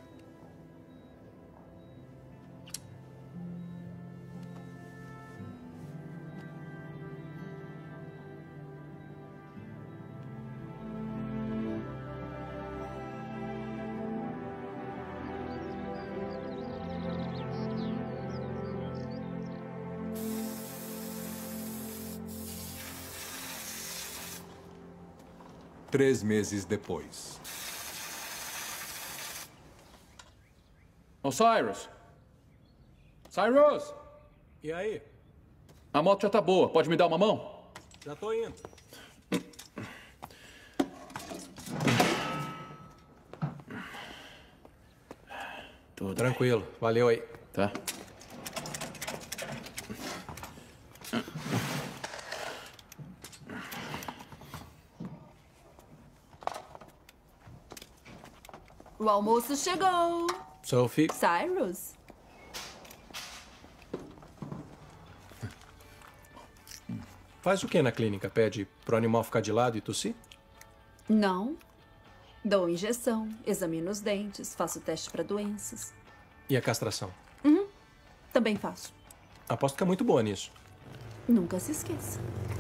Três meses depois. Ô, Cyrus! Cyrus! E aí? A moto já tá boa. Pode me dar uma mão? Já tô indo. Tudo tranquilo. Valeu aí. Tá. O almoço chegou. Sophie. Cyrus. Faz o que na clínica? Pede pro animal ficar de lado e tossir? Não. Dou injeção, examino os dentes, faço teste para doenças. E a castração? Uhum. Também faço. Aposto que é muito boa nisso. Nunca se esqueça.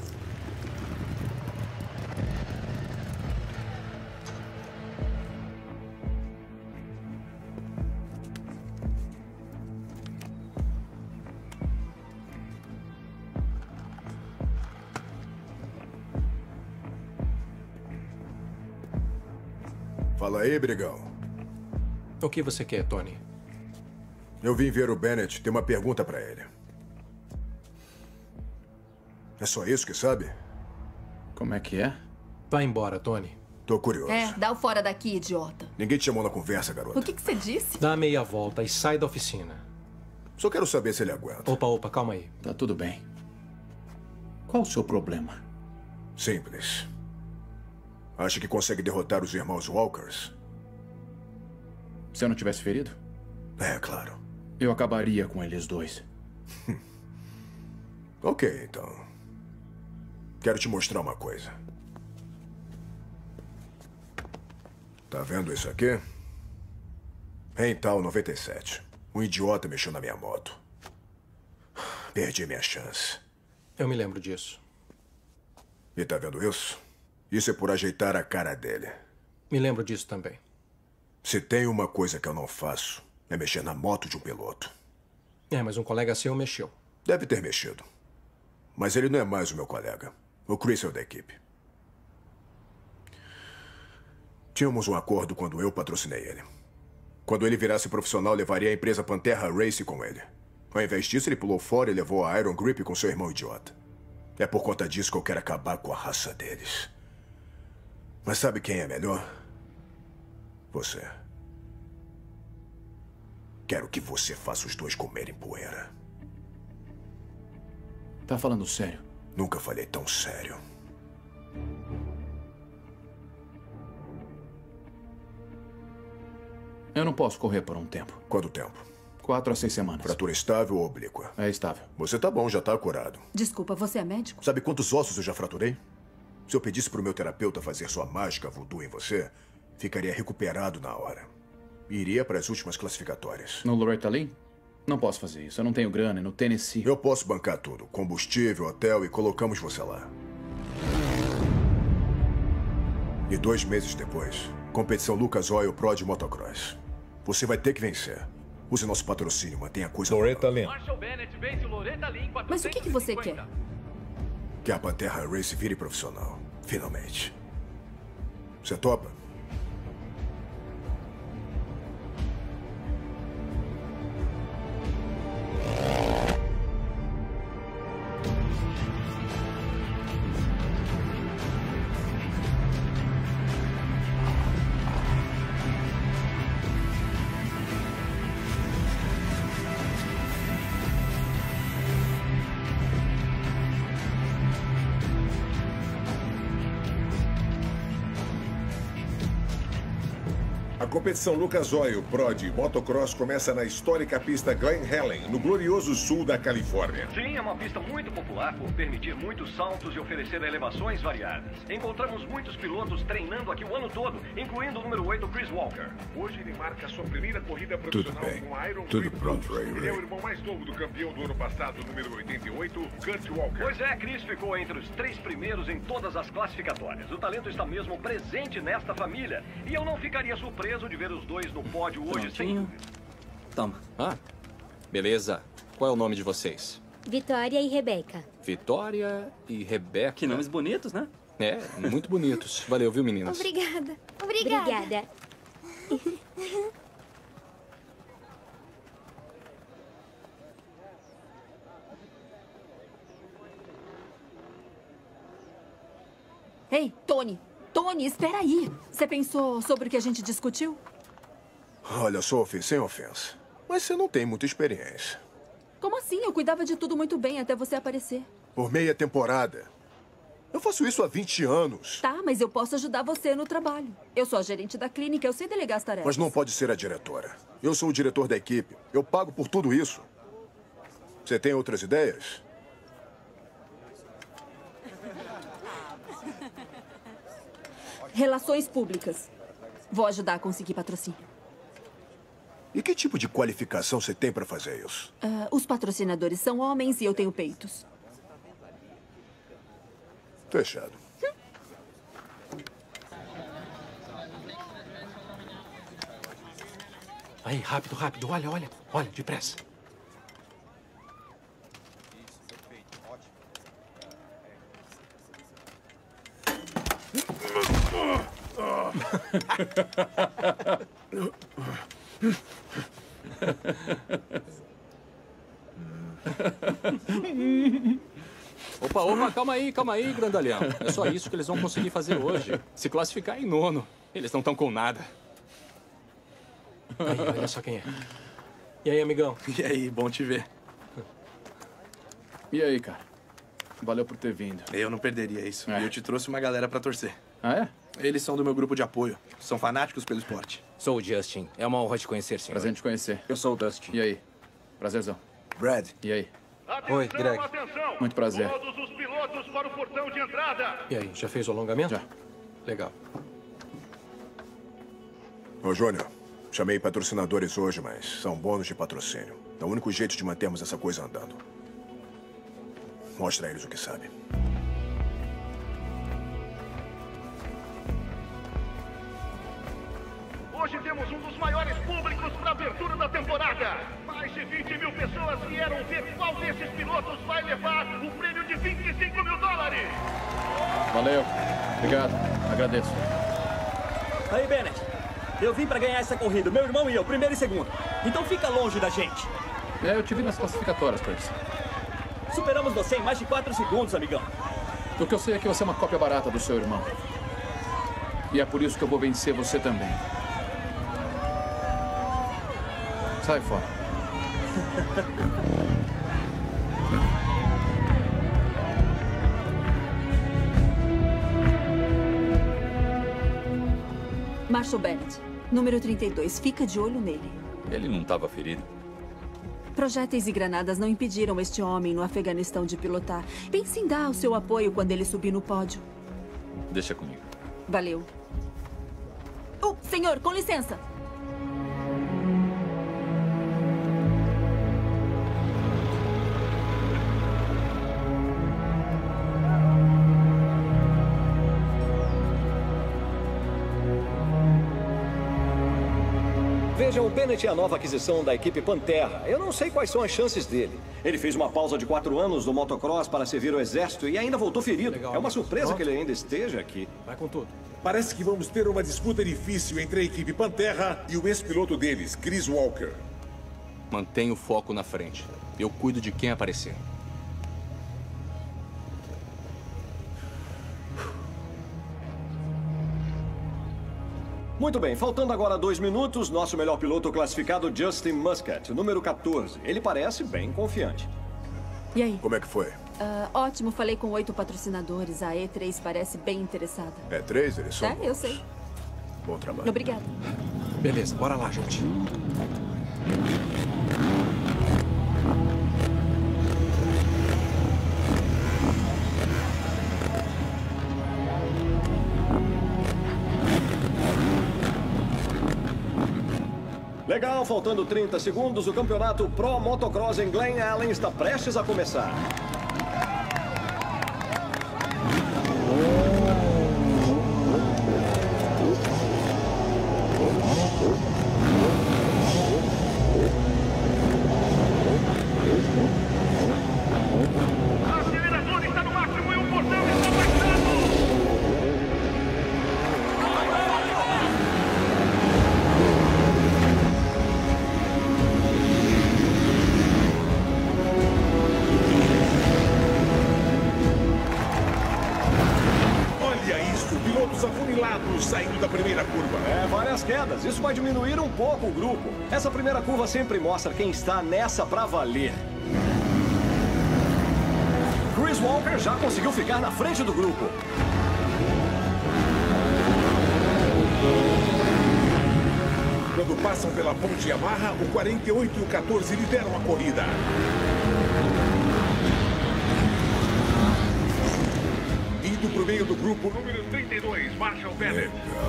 Fala aí, brigão. O que você quer, Tony? Eu vim ver o Bennett. Tem uma pergunta pra ele. É só isso que sabe? Como é que é? Vai embora, Tony. Tô curioso. Dá o fora daqui, idiota. Ninguém te chamou na conversa, garota. O que você disse? Dá meia volta e sai da oficina. Só quero saber se ele aguenta. Opa, calma aí. Tá tudo bem. Qual o seu problema? Simples. Acha que consegue derrotar os irmãos Walkers? Se eu não tivesse ferido? É, claro. Eu acabaria com eles dois. Ok, então. Quero te mostrar uma coisa. Tá vendo isso aqui? Em tal 97, um idiota mexeu na minha moto. Perdi minha chance. Eu me lembro disso. E tá vendo isso? Isso é por ajeitar a cara dele. Me lembro disso também. Se tem uma coisa que eu não faço, é mexer na moto de um piloto. É, mas um colega seu mexeu. Deve ter mexido. Mas ele não é mais o meu colega. O Chris é o da equipe. Tínhamos um acordo quando eu patrocinei ele. Quando ele virasse profissional, levaria a empresa Pantera Race com ele. Ao invés disso, ele pulou fora e levou a Iron Grip com seu irmão idiota. É por conta disso que eu quero acabar com a raça deles. Mas sabe quem é melhor? Você. Quero que você faça os dois comerem poeira. Tá falando sério? Nunca falei tão sério. Eu não posso correr por um tempo. Quanto tempo? 4 a 6 semanas. Fratura estável ou oblíqua? É estável. Você tá bom, já tá curado. Desculpa, você é médico? Sabe quantos ossos eu já fraturei? Se eu pedisse pro meu terapeuta fazer sua mágica voodoo em você, ficaria recuperado na hora. Iria para as últimas classificatórias. No Loretta Lynn? Não posso fazer isso. Eu não tenho grana. No Tennessee. Eu posso bancar tudo. Combustível, hotel e colocamos você lá. E 2 meses depois, competição Lucas Oil Pro de motocross. Você vai ter que vencer. Use nosso patrocínio, mantenha a coisa... Loretta Lynn. Marshall Bennett vence Loretta Lynn 450. Mas o que você quer? Que a Pantera Race vire profissional. Finalmente. Você topa? A competição Lucas Oil Pro de motocross começa na histórica pista Glen Helen, no glorioso sul da Califórnia. Sim, é uma pista muito popular por permitir muitos saltos e oferecer elevações variadas. Encontramos muitos pilotos treinando aqui o ano todo, incluindo o número 8, Chris Walker. Hoje ele marca sua primeira corrida Tudo profissional bem. com a Iron Tudo Grip pronto, Boost. Ray Ele é o Ray. irmão mais novo do campeão do ano passado, número 88, Kurt Walker. Pois é, Chris ficou entre os 3 primeiros em todas as classificatórias. O talento está mesmo presente nesta família. E eu não ficaria surpreso de ver os dois no pódio hoje sem dúvida. Toma. Ah, beleza. Qual é o nome de vocês? Vitória e Rebeca. Vitória e Rebeca. Que nomes bonitos, né? É, muito bonitos. Valeu, viu, meninas? Obrigada. Obrigada. Ei, Tony! Tony, espera aí! Você pensou sobre o que a gente discutiu? Olha, Sophie, sem ofensa. Mas você não tem muita experiência. Como assim? Eu cuidava de tudo muito bem até você aparecer. Por meia temporada. Eu faço isso há 20 anos. Tá, mas eu posso ajudar você no trabalho. Eu sou a gerente da clínica, eu sei delegar as tarefas. Mas não pode ser a diretora. Eu sou o diretor da equipe. Eu pago por tudo isso. Você tem outras ideias? Relações públicas. Vou ajudar a conseguir patrocínio. E que tipo de qualificação você tem para fazer isso? Os patrocinadores são homens e eu tenho peitos. Fechado. Aí, rápido, rápido. Olha, olha. Olha, depressa. Opa, calma aí, grandalhão. É só isso que eles vão conseguir fazer hoje. Se classificar em 9º. Eles não estão com nada. Aí, olha só quem é. E aí, amigão? E aí, bom te ver. E aí, cara? Valeu por ter vindo. Eu não perderia isso. E eu te trouxe uma galera pra torcer. Ah, é? Eles são do meu grupo de apoio. São fanáticos pelo esporte. Sou o Justin. É uma honra te conhecer, senhor. Prazer em te conhecer. Eu sou o Dustin. E aí? Prazerzão. Brad. E aí? Oi, Greg. Muito prazer. Todos os pilotos para o portão de entrada. E aí, já fez o alongamento? Já. Legal. Ô, Júnior, chamei patrocinadores hoje, mas são bônus de patrocínio. É o único jeito de mantermos essa coisa andando. Mostra a eles o que sabe. Hoje temos um dos maiores públicos para a abertura da temporada. Mais de 20 mil pessoas vieram ver qual desses pilotos vai levar o prêmio de 25 mil dólares. Valeu. Obrigado. Agradeço. Aí, Bennett. Eu vim para ganhar essa corrida. Meu irmão e eu, primeiro e segundo. Então fica longe da gente. Eu te vi nas classificatórias, Chris. Superamos você em mais de 4 segundos, amigão. O que eu sei é que você é uma cópia barata do seu irmão. E é por isso que eu vou vencer você também. Sai fora. Marshall Bennett, número 32. Fica de olho nele. Ele não estava ferido. Projéteis e granadas não impediram este homem no Afeganistão de pilotar. Pense em dar o seu apoio quando ele subir no pódio. Deixa comigo. Valeu. Senhor, com licença. Veja, o Bennett é a nova aquisição da equipe Pantera. Eu não sei quais são as chances dele. Ele fez uma pausa de 4 anos no motocross para servir o exército e ainda voltou ferido. Legal. É uma surpresa que ele ainda esteja aqui. Vai com tudo. Parece que vamos ter uma disputa difícil entre a equipe Pantera e o ex-piloto deles, Chris Walker. Mantenha o foco na frente. Eu cuido de quem aparecer. Muito bem, faltando agora 2 minutos, nosso melhor piloto classificado, Justin Muscat, número 14. Ele parece bem confiante. E aí? Como é que foi? Ótimo, falei com 8 patrocinadores. A E3 parece bem interessada. E3, eles são? Eu sei. Bom trabalho. Obrigada. Beleza, bora lá, gente. Legal, faltando 30 segundos, o campeonato Pro Motocross em Glen Allen está prestes a começar. Acelerador está no máximo e o portão está baixando. Pilotos afunilados saindo da primeira curva. Várias quedas. Isso vai diminuir um pouco o grupo. Essa primeira curva sempre mostra quem está nessa pra valer. Chris Walker já conseguiu ficar na frente do grupo. Quando passam pela ponte Yamaha, o 48 e o 14 lideram a corrida. Indo para o meio do grupo, número 32, Marshall Bennett.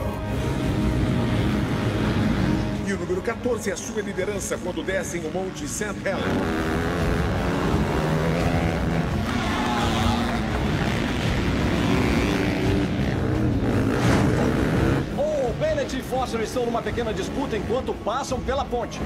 E o número 14 assume a liderança quando descem o Monte St. Helens. O Bennett e Foster estão numa pequena disputa enquanto passam pela ponte.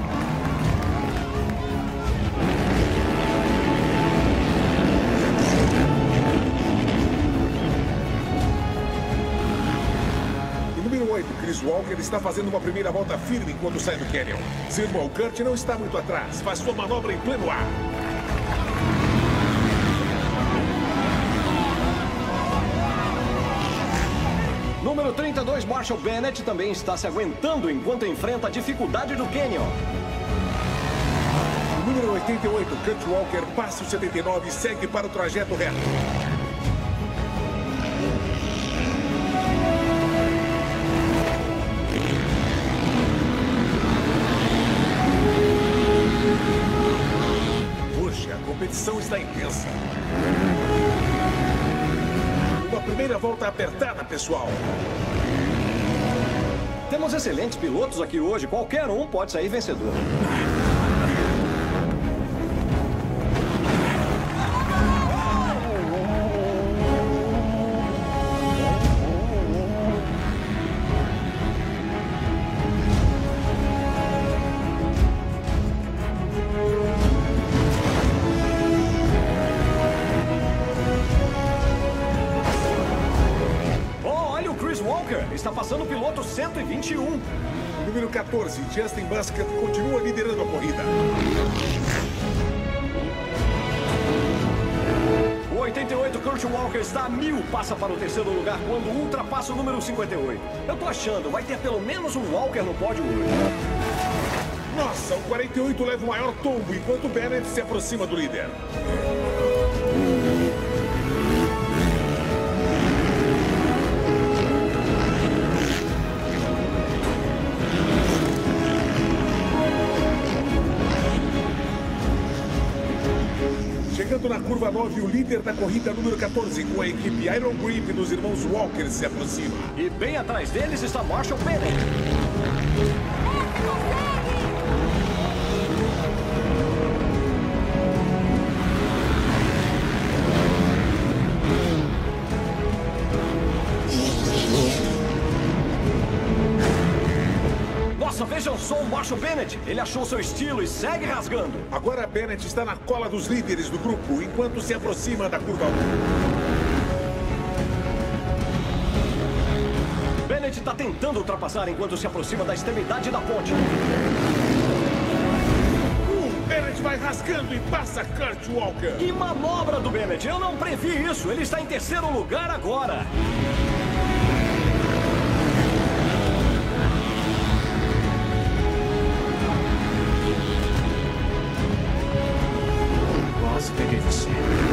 Chris Walker está fazendo uma primeira volta firme enquanto sai do canyon. Seu irmão Kurt não está muito atrás. Faz sua manobra em pleno ar. Número 32, Marshall Bennett, também está se aguentando enquanto enfrenta a dificuldade do canyon. Número 88, Kurt Walker, passa o 79 e segue para o trajeto reto. A competição primeira volta apertada, pessoal. Temos excelentes pilotos aqui hoje. Qualquer um pode sair vencedor. Está passando o piloto 121. Número 14, Justin Muscat continua liderando a corrida. O 88, Kurt Walker, está a 1000, passa para o terceiro lugar quando ultrapassa o número 58. Eu tô achando, vai ter pelo menos um Walker no pódio hoje. Nossa, o 48 leva o maior tombo enquanto Bennett se aproxima do líder. Chegando na curva 9, o líder da corrida número 14, com a equipe Iron Grip dos irmãos Walker, se aproxima. E bem atrás deles está Marshall Bennett. Nossa, vejam só o Marshall Bennett. Ele achou seu estilo e segue rasgando. Agora Bennett está na cola dos líderes do grupo, enquanto se aproxima da curva 1. Bennett está tentando ultrapassar enquanto se aproxima da extremidade da ponte. Bennett vai rasgando e passa Kurt Walker. Que manobra do Bennett. Eu não previ isso. Ele está em terceiro lugar agora. Quase peguei você.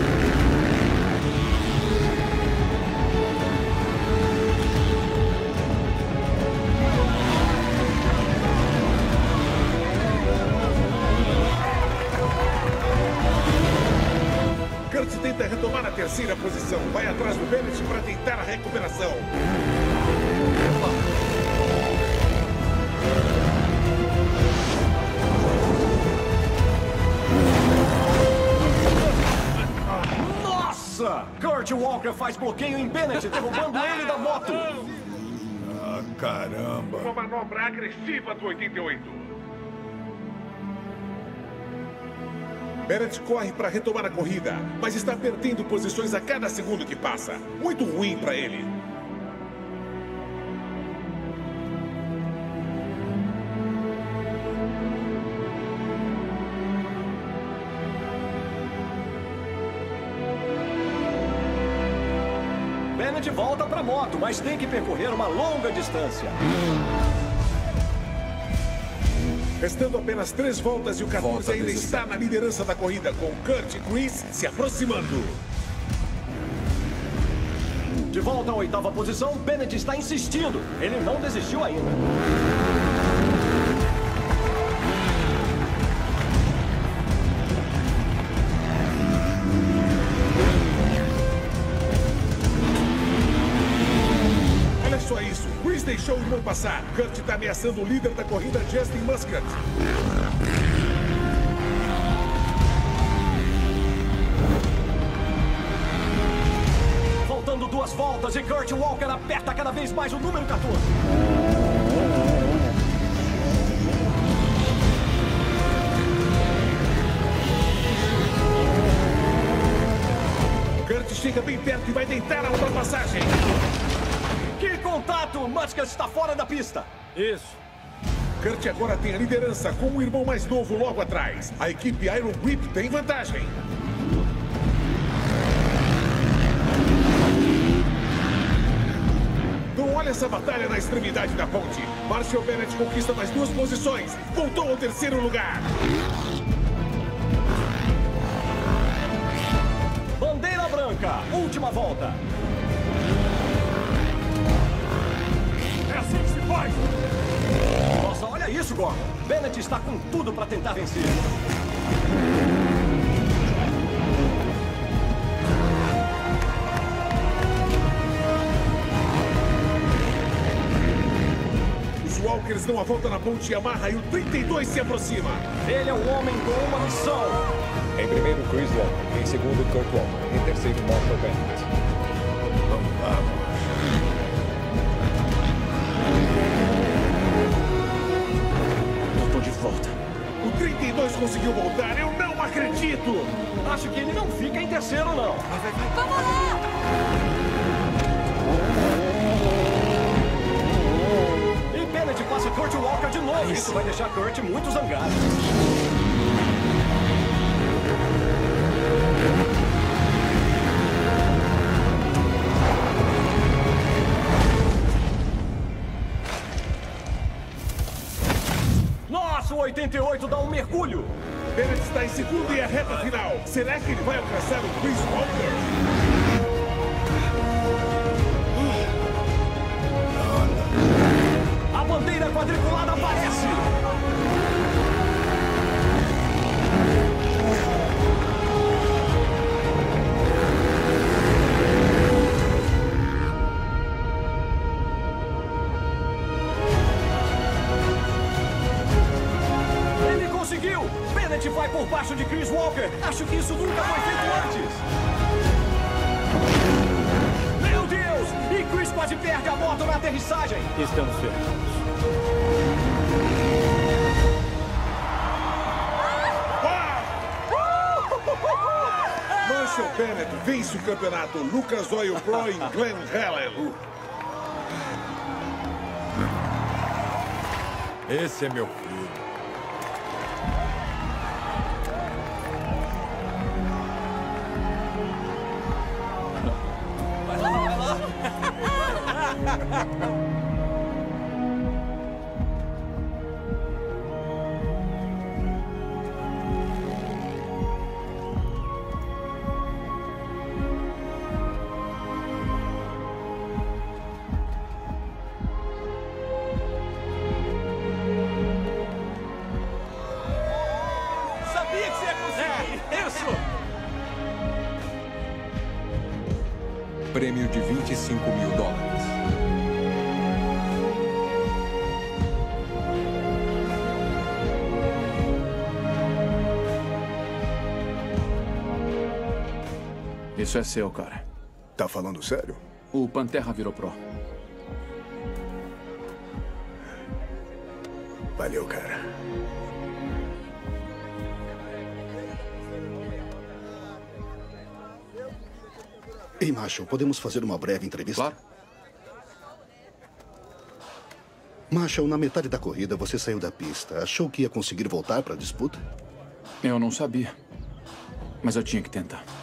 Kurt tenta retomar a terceira posição. Vai atrás do Bennett para tentar a recuperação. Nossa! Kurt Walker faz bloqueio em Bennett, derrubando ele da moto. Ah, caramba. Uma manobra agressiva do 88. Bennett corre para retomar a corrida, mas está perdendo posições a cada segundo que passa. Muito ruim para ele. Bennett volta para a moto, mas tem que percorrer uma longa distância. Restando apenas 3 voltas e o 14 ainda está na liderança da corrida, com Kurt e Chris se aproximando. De volta à 8ª posição, Bennett está insistindo. Ele não desistiu ainda. Olha só isso. Chris deixou o irmão passar. Kurt está ameaçando o líder da corrida, Justin Muscat. Faltando 2 voltas e Kurt Walker aperta cada vez mais o número 14. Kurt chega bem perto e vai tentar a ultrapassagem. Que contato! Muscat está fora da pista. Isso. Kurt agora tem a liderança com o irmão mais novo logo atrás. A equipe Iron Grip tem vantagem. Então olha essa batalha na extremidade da ponte. Marshall Bennett conquista mais 2 posições. Voltou ao terceiro lugar. Bandeira branca. Última volta. É assim que se faz. Nossa, olha isso, Gordon. Bennett está com tudo para tentar vencer. Walkers dão a volta na ponte Yamaha e o 32 se aproxima. Ele é o homem com uma missão. Em primeiro, Chris Walker. Em segundo, Kurt Walker. Em terceiro, Marshall Bennett. Vamos. Eu tô de volta. O 32 conseguiu voltar. Eu não acredito. Acho que ele não fica em terceiro, não. Vamos lá! E Bennett passa Kurt Walker de novo. Isso vai deixar Kurt muito zangado. Nossa, o 88 dá um mergulho. Bennett está em segundo e a reta final. Será que ele vai alcançar o Chris Walker? A bandeira quadriculada aparece. Ele conseguiu! Bennett vai por baixo de Chris Walker. Acho que isso nunca foi feito antes. Meu Deus! E Chris quase perde a moto na aterrissagem. Estamos ferrados. Marshall Bennett vence o campeonato Lucas Oil Pro em Glen Helen. Esse é meu filho. Vai lá, vai lá. Sabia que você ia conseguir. Isso. Prêmio de $25.000. Isso é seu, cara. Tá falando sério? O Pantera virou pro. Valeu, cara. Ei, Marshall, podemos fazer uma breve entrevista? Claro. Marshall, na metade da corrida você saiu da pista. Achou que ia conseguir voltar para a disputa? Eu não sabia. Mas eu tinha que tentar.